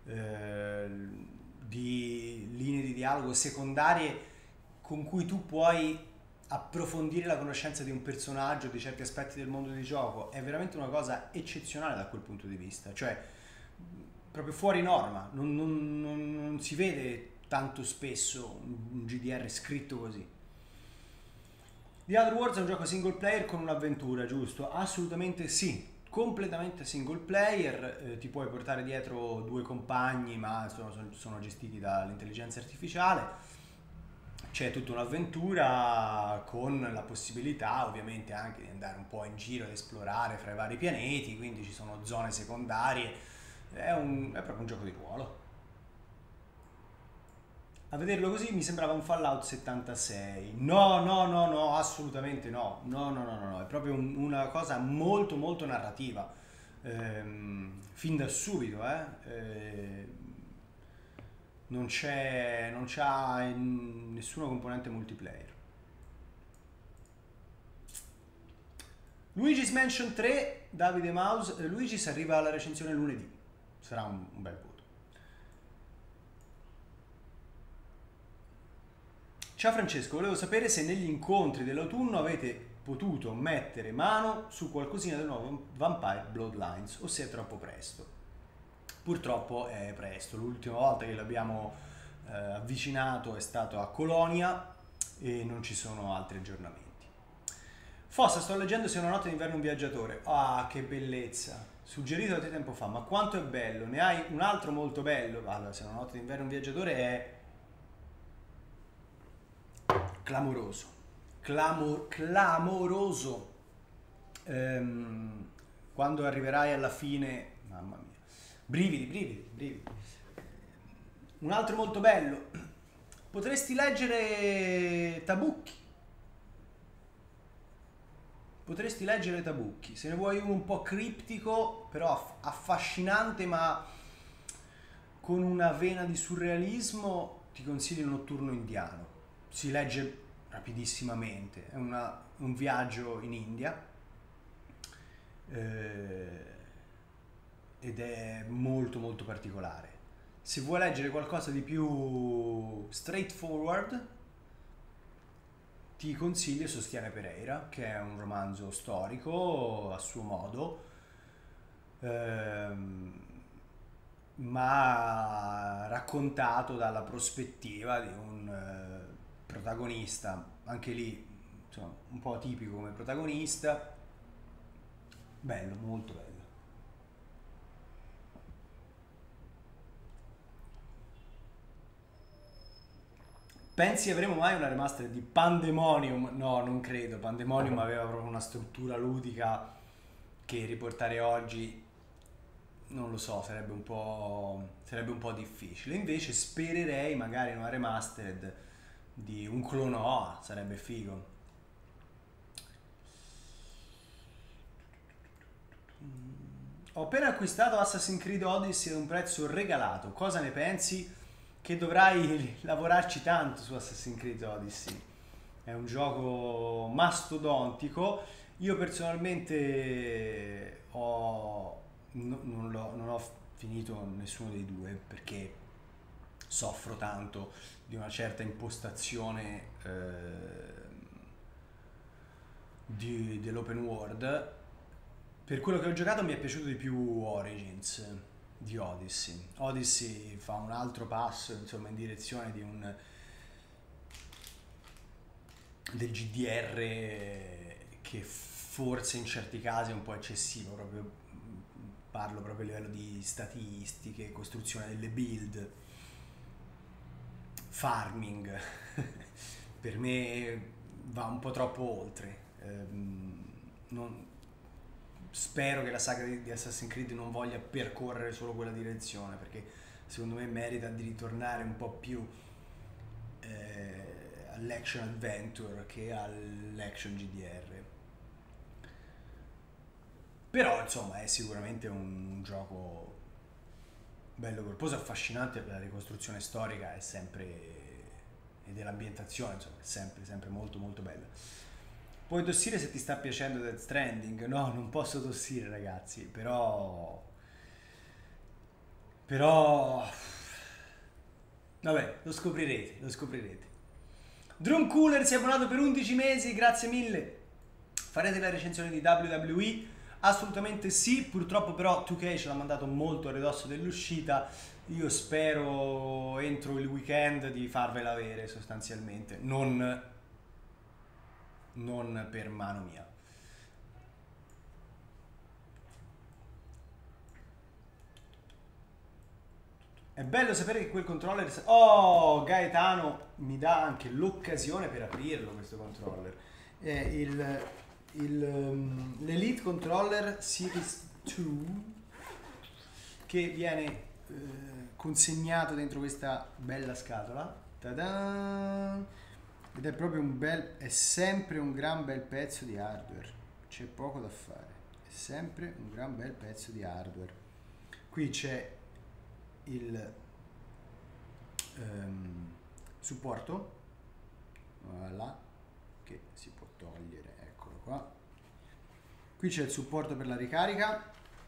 di linee di dialogo secondarie con cui tu puoi approfondire la conoscenza di un personaggio, di certi aspetti del mondo di gioco, è veramente una cosa eccezionale da quel punto di vista, cioè proprio fuori norma, non si vede tanto spesso un GDR scritto così. The Outer Worlds è un gioco single player con un'avventura, giusto? Assolutamente sì, completamente single player, ti puoi portare dietro due compagni ma sono gestiti dall'intelligenza artificiale. C'è tutta un'avventura con la possibilità ovviamente anche di andare un po' in giro ad esplorare fra i vari pianeti, quindi ci sono zone secondarie, è proprio un gioco di ruolo. A vederlo così mi sembrava un Fallout 76. No, assolutamente no. No, è proprio una cosa molto molto narrativa. Fin da subito, non c'ha nessuna componente multiplayer. Luigi's Mansion 3, Davide Mouse. Luigi's arriva alla recensione lunedì. Sarà un bel voto. Ciao Francesco, volevo sapere se negli incontri dell'autunno avete potuto mettere mano su qualcosina del nuovo Vampire Bloodlines o se è troppo presto. Purtroppo è presto, l'ultima volta che l'abbiamo avvicinato è stato a Colonia e non ci sono altri aggiornamenti. Fossa, sto leggendo Se una notte d'inverno un viaggiatore. Ah, che bellezza! Suggerito da te tempo fa, ma quanto è bello! Ne hai un altro molto bello. Allora, Se una notte d'inverno un viaggiatore è clamoroso, clamoroso. Quando arriverai alla fine, mamma mia, brividi, brividi, brividi. Un altro molto bello, potresti leggere Tabucchi. Potresti leggere Tabucchi, se ne vuoi uno un po' criptico, però affascinante, ma con una vena di surrealismo, ti consiglio Notturno Indiano. Si legge rapidissimamente, è un viaggio in India ed è molto molto particolare. Se vuoi leggere qualcosa di più straightforward, ti consiglio Sostiene Pereira, che è un romanzo storico a suo modo, ma raccontato dalla prospettiva di un protagonista, anche lì insomma, un po' atipico come protagonista, bello, molto bello. Pensi avremo mai una remaster di Pandemonium? No, non credo. Pandemonium aveva proprio una struttura ludica che riportare oggi, non lo so, sarebbe un po' difficile. Invece spererei magari in una remastered di un Clonoa, sarebbe figo. Ho appena acquistato Assassin's Creed Odyssey ad un prezzo regalato. Cosa ne pensi? Che dovrai lavorarci tanto su Assassin's Creed Odyssey. È un gioco mastodontico. Io personalmente non ho finito nessuno dei due perché soffro tanto di una certa impostazione dell'open world. Per quello che ho giocato mi è piaciuto di più Origins di Odyssey. Odyssey fa un altro passo, insomma, in direzione del GDR che forse in certi casi è un po' eccessivo, proprio, parlo proprio a livello di statistiche, costruzione delle build, farming. Per me va un po' troppo oltre. Spero che la saga di Assassin's Creed non voglia percorrere solo quella direzione, perché secondo me merita di ritornare un po' più all'action adventure che all'action GDR. Però insomma è sicuramente un gioco bello, corposo, affascinante. La ricostruzione storica è sempre, e dell'ambientazione insomma è sempre molto molto bella. Puoi tossire se ti sta piacendo Death Stranding? No, non posso tossire ragazzi, però vabbè, lo scoprirete. Drum Cooler si è abbonato per 11 mesi, grazie mille. Farete la recensione di WWE? Assolutamente sì, purtroppo però 2K ce l'ha mandato molto a ridosso dell'uscita. Io spero entro il weekend di farvela avere sostanzialmente, non per mano mia. È bello sapere che quel controller... Oh, Gaetano mi dà anche l'occasione per aprirlo questo controller. È l'Elite Controller Series 2 che viene consegnato dentro questa bella scatola. Ta-da! Ed è proprio è sempre un gran bel pezzo di hardware. C'è poco da fare. È sempre un gran bel pezzo di hardware. Qui c'è il supporto, voilà, che si può togliere, eccolo qua. Qui c'è il supporto per la ricarica,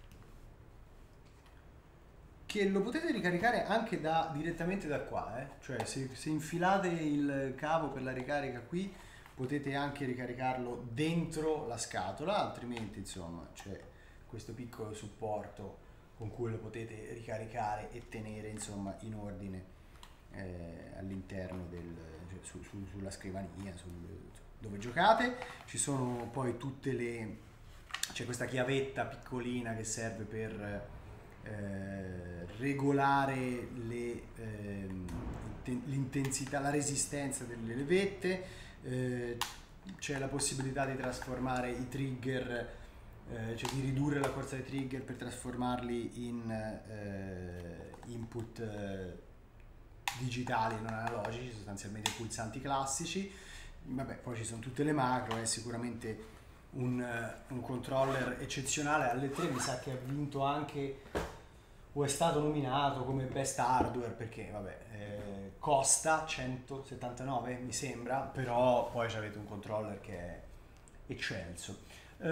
che lo potete ricaricare anche direttamente da qua, cioè se infilate il cavo per la ricarica qui potete anche ricaricarlo dentro la scatola, altrimenti insomma c'è questo piccolo supporto con cui lo potete ricaricare e tenere insomma in ordine all'interno sulla scrivania, dove giocate. Ci sono poi c'è questa chiavetta piccolina che serve per regolare l'intensità, la resistenza delle levette, c'è la possibilità di trasformare i trigger, cioè di ridurre la corsa dei trigger per trasformarli in input digitali non analogici, sostanzialmente pulsanti classici. Vabbè, poi ci sono tutte le macro, è sicuramente un controller eccezionale. Alle 3 mi sa che ha vinto anche, o è stato nominato come best hardware, perché vabbè, costa 179 mi sembra, però poi avete un controller che è eccelso.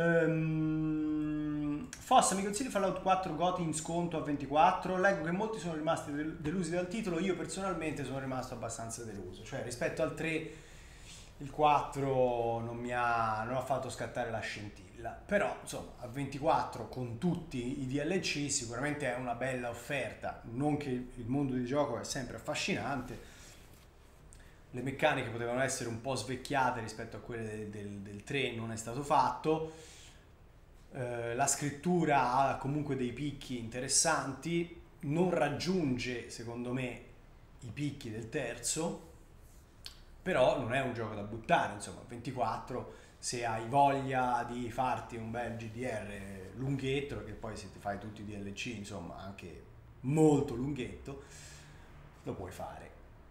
Fossa, mi consigli Fallout 4 GOTY in sconto a 24? Leggo che molti sono rimasti delusi dal titolo, io personalmente sono rimasto abbastanza deluso, cioè rispetto al 3 il 4 non ha fatto scattare la scintilla, però insomma a 24 con tutti i DLC sicuramente è una bella offerta, non che il mondo di gioco è sempre affascinante, le meccaniche potevano essere un po' svecchiate rispetto a quelle del 3, non è stato fatto, la scrittura ha comunque dei picchi interessanti, non raggiunge secondo me i picchi del terzo, però non è un gioco da buttare, insomma 24 se hai voglia di farti un bel GDR lunghetto, perché poi se ti fai tutti i DLC insomma anche molto lunghetto, lo puoi fare.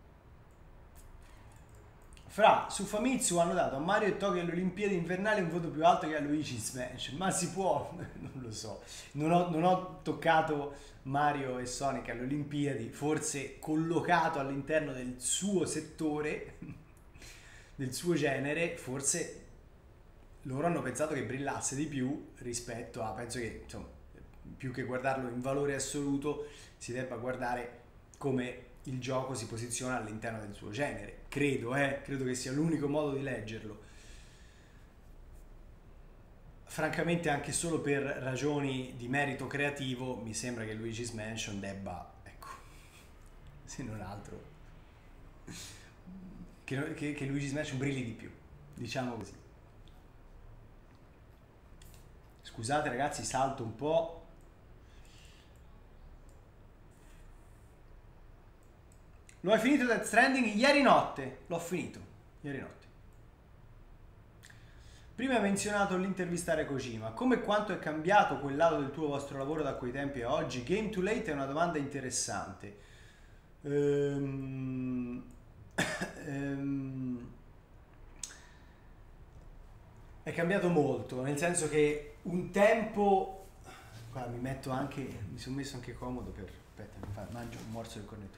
Fra, su Famitsu hanno dato a Mario e Toki alle Olimpiadi invernali un voto più alto che a Luigi's Mansion, ma si può? Non lo so, non ho toccato Mario e Sonic alle Olimpiadi, forse collocato all'interno del suo settore, del suo genere, forse loro hanno pensato che brillasse di più rispetto a, penso che insomma, più che guardarlo in valore assoluto si debba guardare come il gioco si posiziona all'interno del suo genere, credo che sia l'unico modo di leggerlo. Francamente anche solo per ragioni di merito creativo mi sembra che Luigi's Mansion debba, ecco, se non altro, che Luigi's Mansion brilli di più, diciamo così. Scusate ragazzi, salto un po'. Lo hai finito Death Stranding ieri notte? L'ho finito, ieri notte. Prima hai menzionato l'intervistare Kojima. Come e quanto è cambiato quel lato del tuo vostro lavoro da quei tempi a oggi? Game Too Late è una domanda interessante. È cambiato molto, nel senso che un tempo... Guarda, mi sono messo anche comodo per... Aspetta, mangio un morso del cornetto.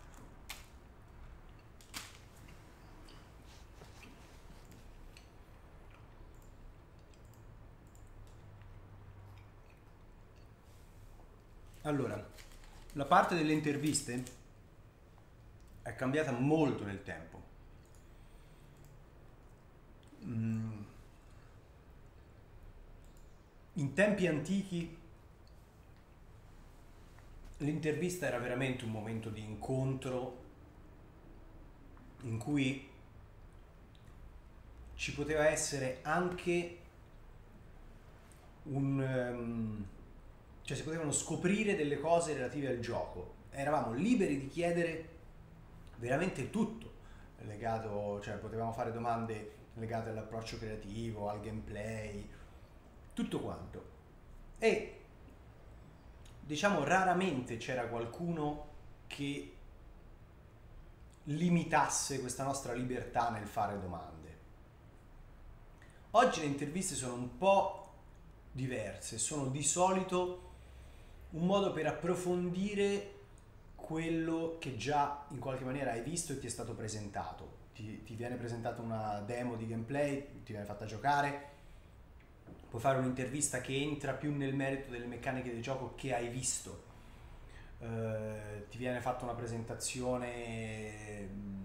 Allora, la parte delle interviste è cambiata molto nel tempo. In tempi antichi l'intervista era veramente un momento di incontro in cui ci poteva essere anche cioè si potevano scoprire delle cose relative al gioco, eravamo liberi di chiedere veramente tutto legato, cioè potevamo fare domande legate all'approccio creativo, al gameplay, tutto quanto, e diciamo raramente c'era qualcuno che limitasse questa nostra libertà nel fare domande. Oggi le interviste sono un po' diverse, sono di solito un modo per approfondire quello che già in qualche maniera hai visto e ti è stato presentato. Ti viene presentata una demo di gameplay, ti viene fatta giocare, puoi fare un'intervista che entra più nel merito delle meccaniche del gioco che hai visto, ti viene fatta una presentazione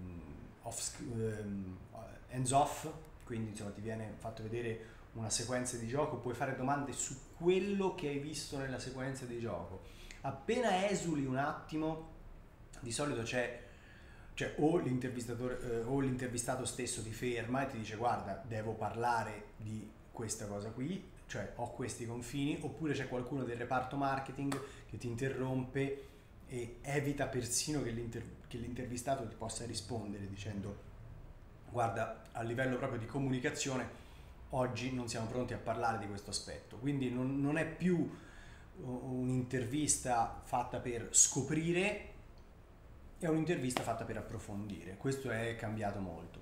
hands off, quindi insomma ti viene fatto vedere una sequenza di gioco, puoi fare domande su quello che hai visto nella sequenza di gioco. Appena esuli un attimo, di solito c'è o l'intervistatore o l'intervistato stesso ti ferma e ti dice guarda, devo parlare di questa cosa qui, cioè ho questi confini, oppure c'è qualcuno del reparto marketing che ti interrompe e evita persino che l'intervistato ti possa rispondere dicendo guarda, a livello proprio di comunicazione oggi non siamo pronti a parlare di questo aspetto. Quindi non è più un'intervista fatta per scoprire, è un'intervista fatta per approfondire. Questo è cambiato molto,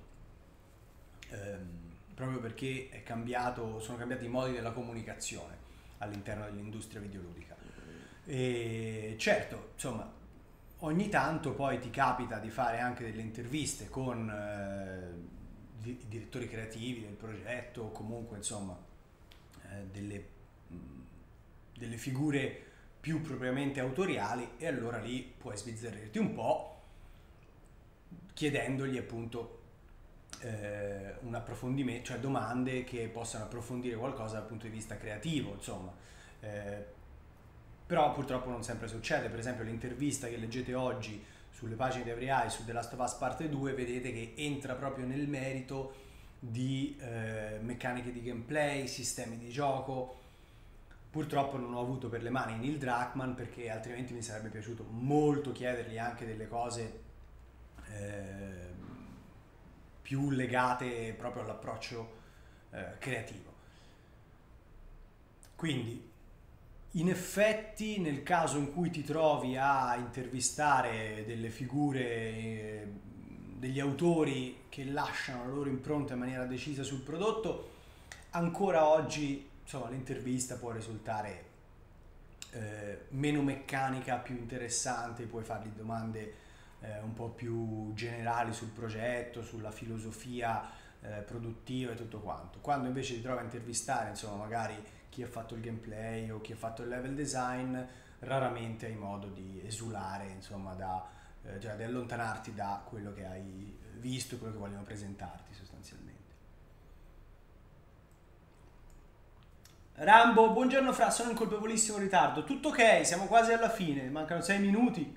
proprio perché sono cambiati i modi della comunicazione all'interno dell'industria videoludica. E certo, insomma, ogni tanto poi ti capita di fare anche delle interviste con i direttori creativi del progetto o comunque insomma delle figure più propriamente autoriali, e allora lì puoi sbizzarrirti un po' chiedendogli appunto un approfondimento, cioè domande che possano approfondire qualcosa dal punto di vista creativo, insomma. Però purtroppo non sempre succede. Per esempio l'intervista che leggete oggi sulle pagine di Every Eye su The Last of Us parte 2, vedete che entra proprio nel merito di meccaniche di gameplay, sistemi di gioco. Purtroppo non ho avuto per le mani Neil Druckmann, perché altrimenti mi sarebbe piaciuto molto chiedergli anche delle cose più legate proprio all'approccio creativo. Quindi in effetti nel caso in cui ti trovi a intervistare delle figure, degli autori che lasciano la loro impronta in maniera decisa sul prodotto, ancora oggi insomma l'intervista può risultare meno meccanica, più interessante, puoi fargli domande un po' più generali sul progetto, sulla filosofia produttiva e tutto quanto. Quando invece ti trovi a intervistare insomma magari chi ha fatto il gameplay o chi ha fatto il level design, raramente hai modo di esulare, insomma, cioè di allontanarti da quello che hai visto, quello che vogliono presentarti sostanzialmente. Rambo, buongiorno Fra, sono in colpevolissimo ritardo. Tutto ok, siamo quasi alla fine, mancano 6 minuti.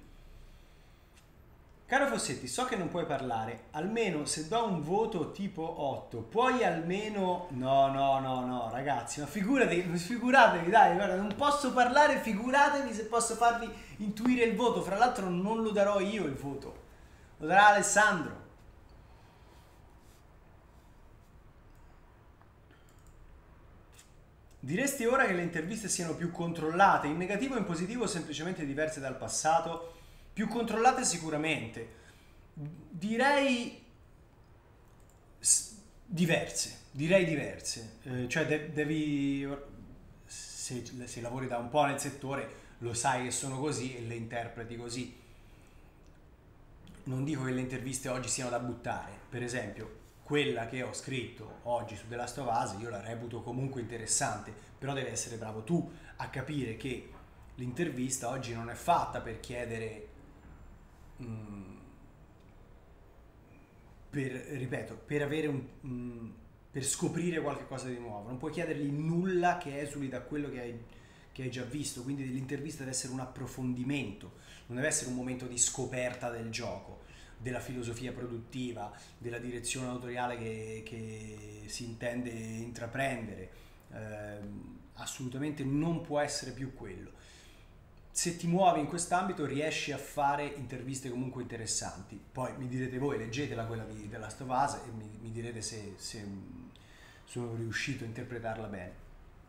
Caro Fossetti, so che non puoi parlare, almeno se do un voto tipo 8, puoi almeno... No, ragazzi, ma figuratevi, dai, guarda, non posso parlare, figuratevi se posso farvi intuire il voto. Fra l'altro non lo darò io il voto, lo darà Alessandro. Diresti ora che le interviste siano più controllate, in negativo o in positivo o semplicemente diverse dal passato? Più controllate sicuramente, direi diverse, cioè devi, se lavori da un po' nel settore lo sai che sono così e le interpreti così. Non dico che le interviste oggi siano da buttare, per esempio quella che ho scritto oggi su The Last of Us io la reputo comunque interessante, però devi essere bravo tu a capire che l'intervista oggi non è fatta per chiedere per avere per scoprire qualche cosa di nuovo. Non puoi chiedergli nulla che esuli da quello che hai già visto, quindi l'intervista deve essere un approfondimento, non deve essere un momento di scoperta del gioco, della filosofia produttiva, della direzione autoriale che si intende intraprendere. Assolutamente non può essere più quello. Se ti muovi in quest'ambito riesci a fare interviste comunque interessanti. Poi mi direte voi, leggetela quella di The Last of Us e mi direte se sono riuscito a interpretarla bene.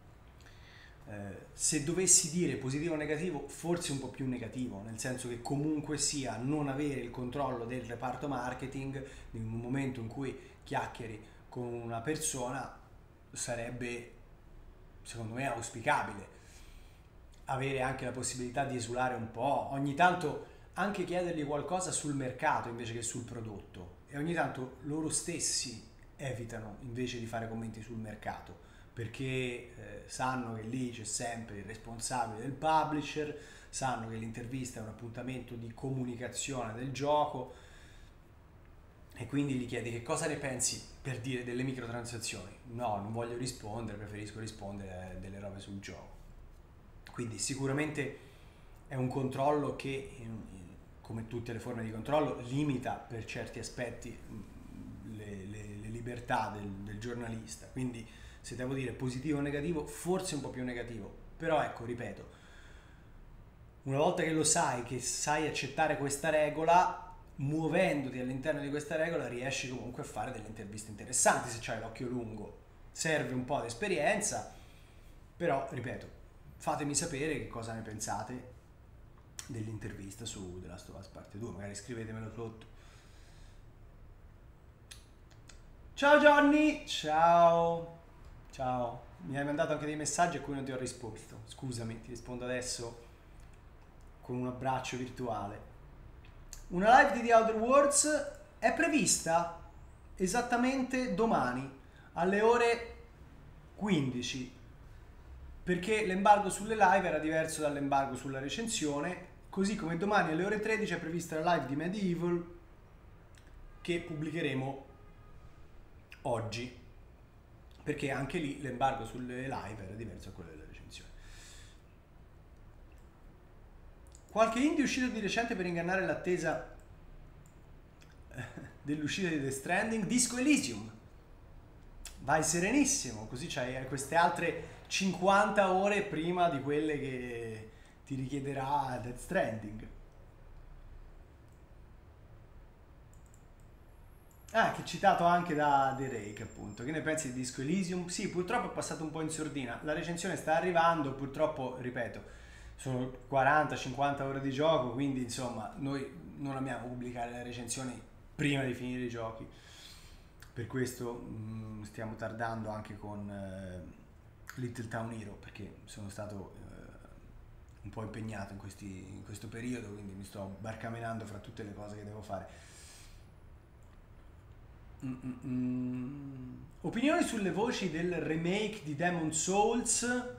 Se dovessi dire positivo o negativo, forse un po' più negativo, nel senso che comunque sia non avere il controllo del reparto marketing in un momento in cui chiacchieri con una persona sarebbe, secondo me, auspicabile. Avere anche la possibilità di esulare un po', ogni tanto anche chiedergli qualcosa sul mercato invece che sul prodotto, e ogni tanto loro stessi evitano invece di fare commenti sul mercato perché sanno che lì c'è sempre il responsabile del publisher, sanno che l'intervista è un appuntamento di comunicazione del gioco e quindi gli chiedi che cosa ne pensi per dire delle microtransazioni. No, non voglio rispondere, preferisco rispondere delle robe sul gioco. Quindi sicuramente è un controllo che, come tutte le forme di controllo, limita per certi aspetti le libertà del giornalista. Quindi se devo dire positivo o negativo, forse un po' più negativo. Però ecco, ripeto, una volta che lo sai, che sai accettare questa regola, muovendoti all'interno di questa regola riesci comunque a fare delle interviste interessanti se c'hai l'occhio lungo. Serve un po' di esperienza, però ripeto, fatemi sapere che cosa ne pensate dell'intervista su The Last of Us Parte 2, magari scrivetemelo sotto. Ciao Johnny, ciao, ciao, mi hai mandato anche dei messaggi a cui non ti ho risposto, scusami, ti rispondo adesso con un abbraccio virtuale. Una live di The Outer Worlds è prevista esattamente domani alle ore 15, perché l'embargo sulle live era diverso dall'embargo sulla recensione, così come domani alle ore 13 è prevista la live di Medieval che pubblicheremo oggi, perché anche lì l'embargo sulle live era diverso da quello della recensione. Qualche indie uscito di recente per ingannare l'attesa dell'uscita di Death Stranding? Disco Elysium, vai serenissimo, così c'hai queste altre 50 ore prima di quelle che ti richiederà Death Stranding. Ah, che è citato anche da The Rake, appunto. Che ne pensi di Disco Elysium? Sì, purtroppo è passato un po' in sordina. La recensione sta arrivando, purtroppo, ripeto, sono 40-50 ore di gioco, quindi insomma, noi non amiamo pubblicare le recensioni prima di finire i giochi. Per questo stiamo tardando anche con Little Town Hero, perché sono stato un po' impegnato in questo periodo, quindi mi sto barcamenando fra tutte le cose che devo fare. Opinioni sulle voci del remake di Demon's Souls?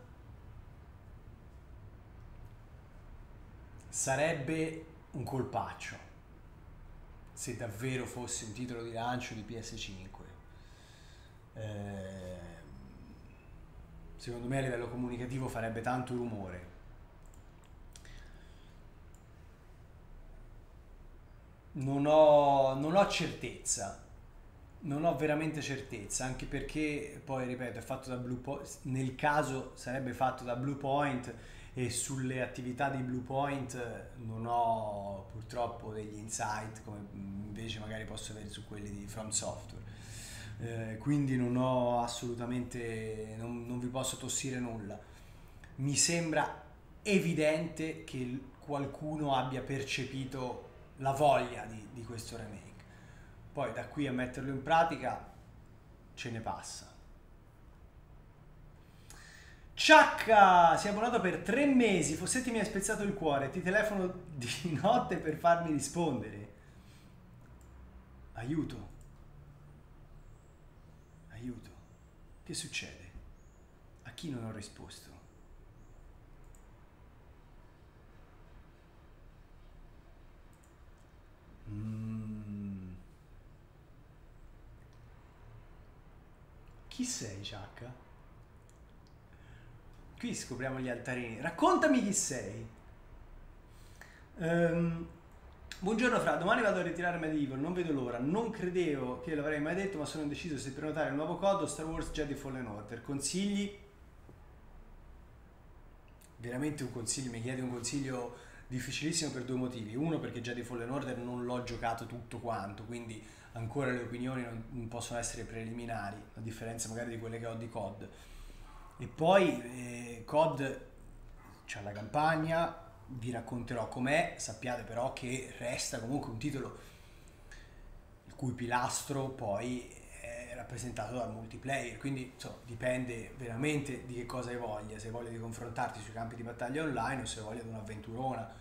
Sarebbe un colpaccio se davvero fosse un titolo di lancio di PS5. Secondo me a livello comunicativo farebbe tanto rumore. Non ho certezza, non ho veramente certezza, anche perché poi ripeto è fatto da nel caso sarebbe fatto da Bluepoint, e sulle attività di Bluepoint non ho purtroppo degli insight come invece magari posso avere su quelli di From Software, quindi non ho assolutamente, non vi posso tossire nulla. Mi sembra evidente che qualcuno abbia percepito la voglia di questo remake. Poi da qui a metterlo in pratica ce ne passa. Ciacca, si è abbonato per 3 mesi. Fossetti mi ha spezzato il cuore. Ti telefono di notte per farmi rispondere. Aiuto. Aiuto. Che succede? A chi non ho risposto? Chi sei, Ciacca? Qui scopriamo gli altarini. Raccontami chi sei. Buongiorno Fra, domani vado a ritirare Medieval, non vedo l'ora. Non credevo che l'avrei mai detto, ma sono indeciso se prenotare il nuovo COD o Star Wars Jedi Fallen Order. Consigli? Veramente un consiglio, mi chiedi un consiglio difficilissimo per 2 motivi. Uno, perché Jedi Fallen Order non l'ho giocato tutto quanto, quindi ancora le opinioni non possono essere preliminari, a differenza magari di quelle che ho di COD. E poi COD c'ha la campagna, vi racconterò com'è, sappiate però che resta comunque un titolo il cui pilastro poi è rappresentato dal multiplayer, quindi insomma, dipende veramente di che cosa hai voglia, se hai voglia di confrontarti sui campi di battaglia online o se hai voglia di un'avventurona.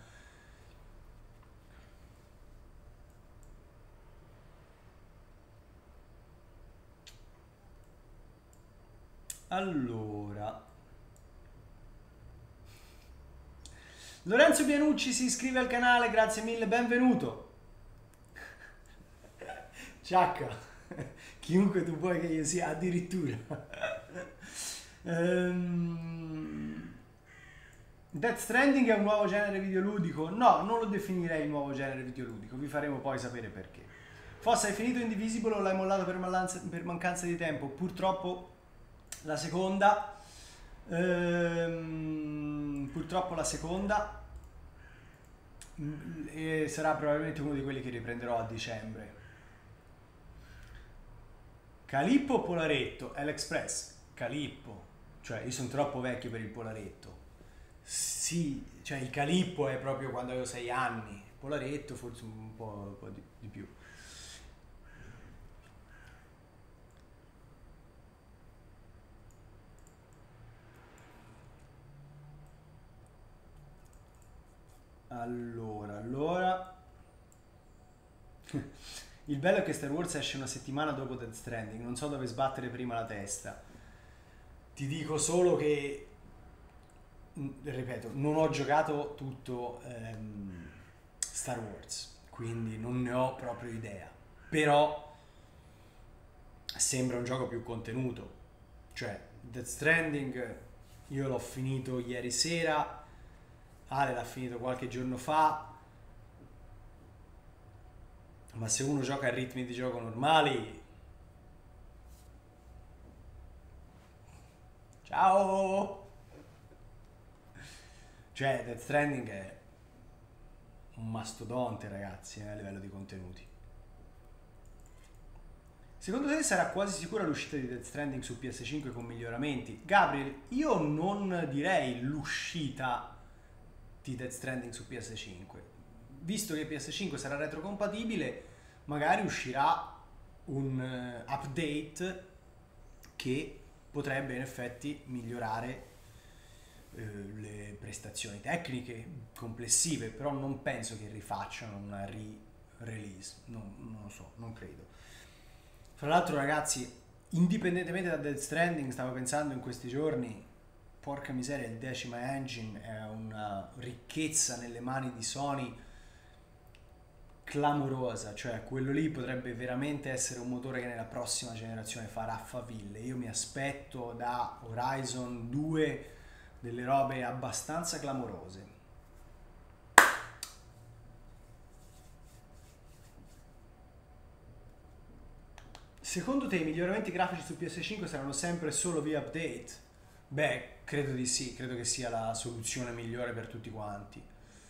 Allora, Lorenzo Pianucci si iscrive al canale, grazie mille, benvenuto. Ciacca, chiunque tu vuoi che io sia, addirittura. Death Stranding è un nuovo genere videoludico? No, non lo definirei il nuovo genere videoludico, vi faremo poi sapere perché. Fossa, hai finito Indivisible o l'hai mollato per mancanza di tempo? Purtroppo la seconda. E sarà probabilmente uno di quelli che riprenderò a dicembre. Calippo o Polaretto? È l'Express. Calippo. Cioè, io sono troppo vecchio per il Polaretto. Sì, cioè il Calippo è proprio quando avevo 6 anni. Polaretto forse un po' di più. Allora. Il bello è che Star Wars esce una settimana dopo Death Stranding, non so dove sbattere prima la testa. Ti dico solo che, ripeto, non ho giocato tutto Star Wars, quindi non ne ho proprio idea. Però sembra un gioco più contenuto. Cioè, Death Stranding io l'ho finito ieri sera, Ale l'ha finito qualche giorno fa, ma se uno gioca a ritmi di gioco normali... Ciao! Cioè, Death Stranding è un mastodonte, ragazzi, a livello di contenuti. Secondo te sarà quasi sicura l'uscita di Death Stranding su PS5 con miglioramenti? Gabriel, io non direi l'uscita di Death Stranding su PS5. Visto che PS5 sarà retrocompatibile, magari uscirà un update che potrebbe in effetti migliorare le prestazioni tecniche complessive, però non penso che rifacciano una re-release, non lo so, non credo. Fra l'altro, ragazzi, indipendentemente da Death Stranding, stavo pensando in questi giorni, porca miseria, il Decima Engine è una ricchezza nelle mani di Sony clamorosa, cioè quello lì potrebbe veramente essere un motore che nella prossima generazione farà faville. Io mi aspetto da Horizon 2 delle robe abbastanza clamorose. Secondo te i miglioramenti grafici su PS5 saranno sempre solo via update? Beh, credo di sì, credo che sia la soluzione migliore per tutti quanti.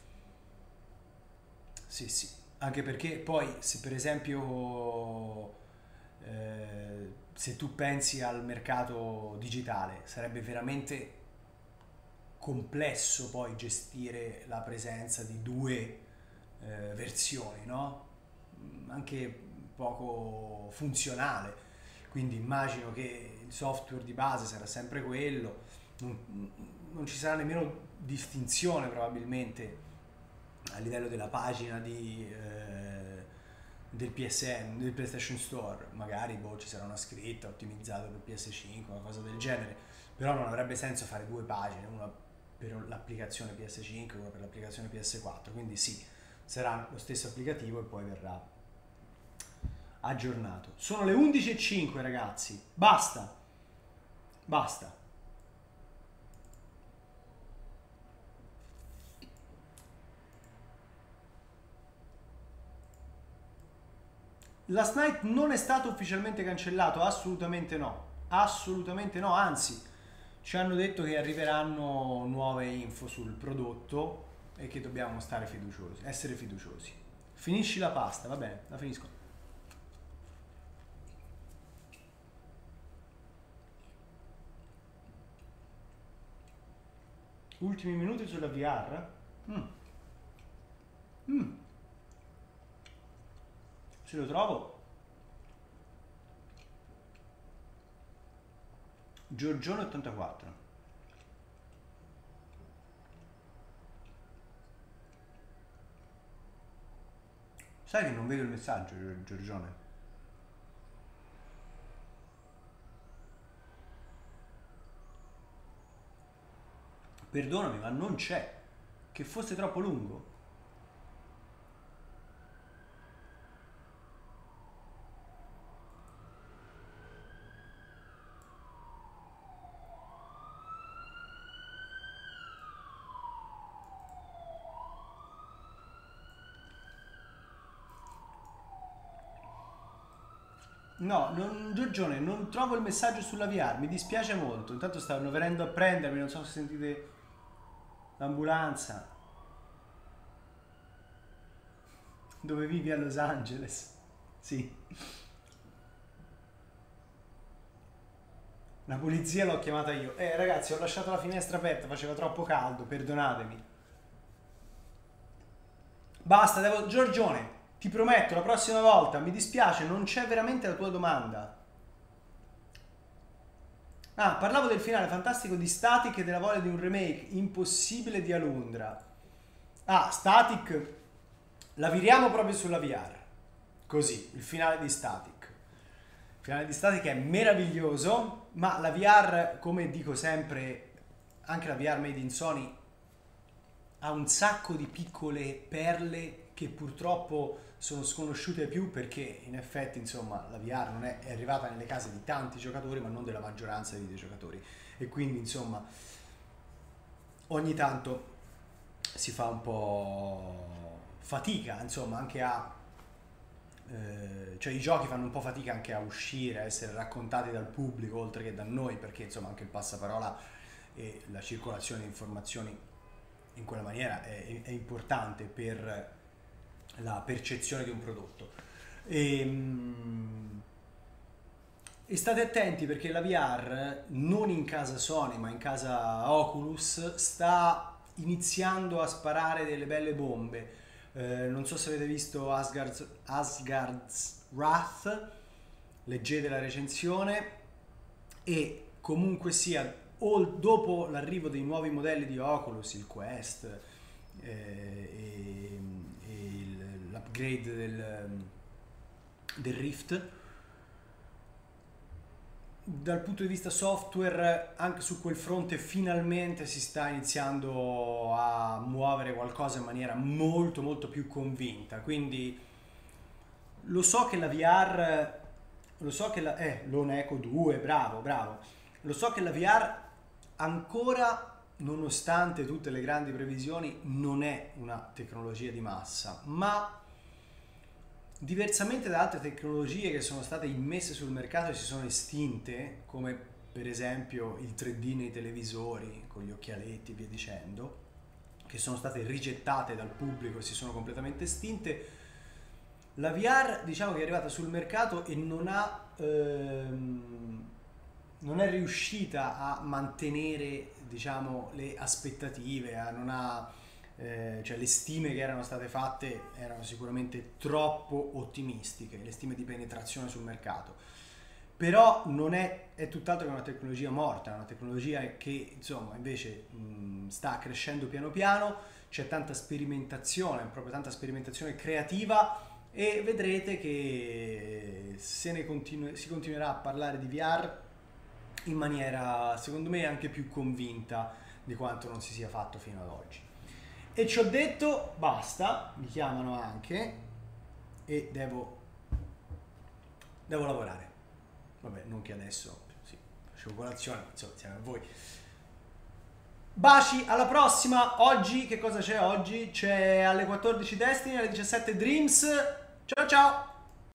Sì, sì, anche perché poi se per esempio se tu pensi al mercato digitale sarebbe veramente complesso poi gestire la presenza di due versioni, no? Anche poco funzionale. Quindi immagino che il software di base sarà sempre quello, non ci sarà nemmeno distinzione probabilmente a livello della pagina del PSN, del PlayStation Store. Magari ci sarà una scritta ottimizzata per PS5, una cosa del genere, però non avrebbe senso fare due pagine, una per l'applicazione PS5 e una per l'applicazione PS4, quindi sì, sarà lo stesso applicativo e poi verrà aggiornato. Sono le 11:05, ragazzi, basta, basta. Last Night non è stato ufficialmente cancellato, assolutamente no, anzi ci hanno detto che arriveranno nuove info sul prodotto e che dobbiamo stare fiduciosi, essere fiduciosi. Finisci la pasta, va bene, la finisco. Ultimi minuti sulla VR? Se lo trovo. Giorgione 84. Sai che non vedo il messaggio, Giorgione? Perdonami, ma non c'è. Che fosse troppo lungo? No, Giorgione, non trovo il messaggio sulla VR, mi dispiace molto. Intanto stavano venendo a prendermi, non so se sentite l'ambulanza. dove vivi a Los Angeles. Sì. La polizia l'ho chiamata io. Ragazzi, ho lasciato la finestra aperta, faceva troppo caldo, perdonatemi. Basta, Giorgione, ti prometto, la prossima volta, mi dispiace, non c'è veramente la tua domanda. Ah, parlavo del finale fantastico di Static e della voglia di un remake impossibile di Alundra. Ah, Static, la viriamo proprio sulla VR. Così, il finale di Static. Il finale di Static è meraviglioso, ma la VR, come dico sempre, anche la VR made in Sony, ha un sacco di piccole perle che purtroppo sono sconosciute ai più, perché in effetti insomma la VR non è arrivata nelle case di tanti giocatori ma non della maggioranza dei videogiocatori, e quindi insomma ogni tanto si fa un po' fatica insomma anche a cioè i giochi fanno un po' fatica anche a uscire, a essere raccontati dal pubblico oltre che da noi, perché insomma anche il passaparola e la circolazione di informazioni in quella maniera è importante per la percezione di un prodotto. E state attenti, perché la VR, non in casa Sony ma in casa Oculus, sta iniziando a sparare delle belle bombe. Non so se avete visto Asgard's Wrath, leggete la recensione, e comunque sia, dopo l'arrivo dei nuovi modelli di Oculus, il Quest e l'upgrade del Rift, dal punto di vista software anche su quel fronte finalmente si sta iniziando a muovere qualcosa in maniera molto molto più convinta. Quindi lo so che la VR, lo so che l'Oneco 2, bravo, lo so che la VR ancora, nonostante tutte le grandi previsioni, non è una tecnologia di massa, ma diversamente da altre tecnologie che sono state immesse sul mercato e si sono estinte, come per esempio il 3D nei televisori con gli occhialetti e via dicendo, che sono state rigettate dal pubblico e si sono completamente estinte, la VR diciamo che è arrivata sul mercato e non è riuscita a mantenere diciamo le aspettative, cioè le stime che erano state fatte erano sicuramente troppo ottimistiche, le stime di penetrazione sul mercato. Però non è tutt'altro che una tecnologia morta, è una tecnologia che insomma invece sta crescendo piano piano, c'è tanta sperimentazione, proprio tanta sperimentazione creativa, e vedrete che si continuerà a parlare di VR in maniera secondo me anche più convinta di quanto non si sia fatto fino ad oggi. E ci ho detto basta, mi chiamano anche e devo lavorare. Vabbè, non che adesso, sì, facevo colazione, insomma, insieme a voi. Baci, alla prossima. Oggi, che cosa c'è oggi? C'è alle 14 Destiny, alle 17 Dreams. Ciao ciao!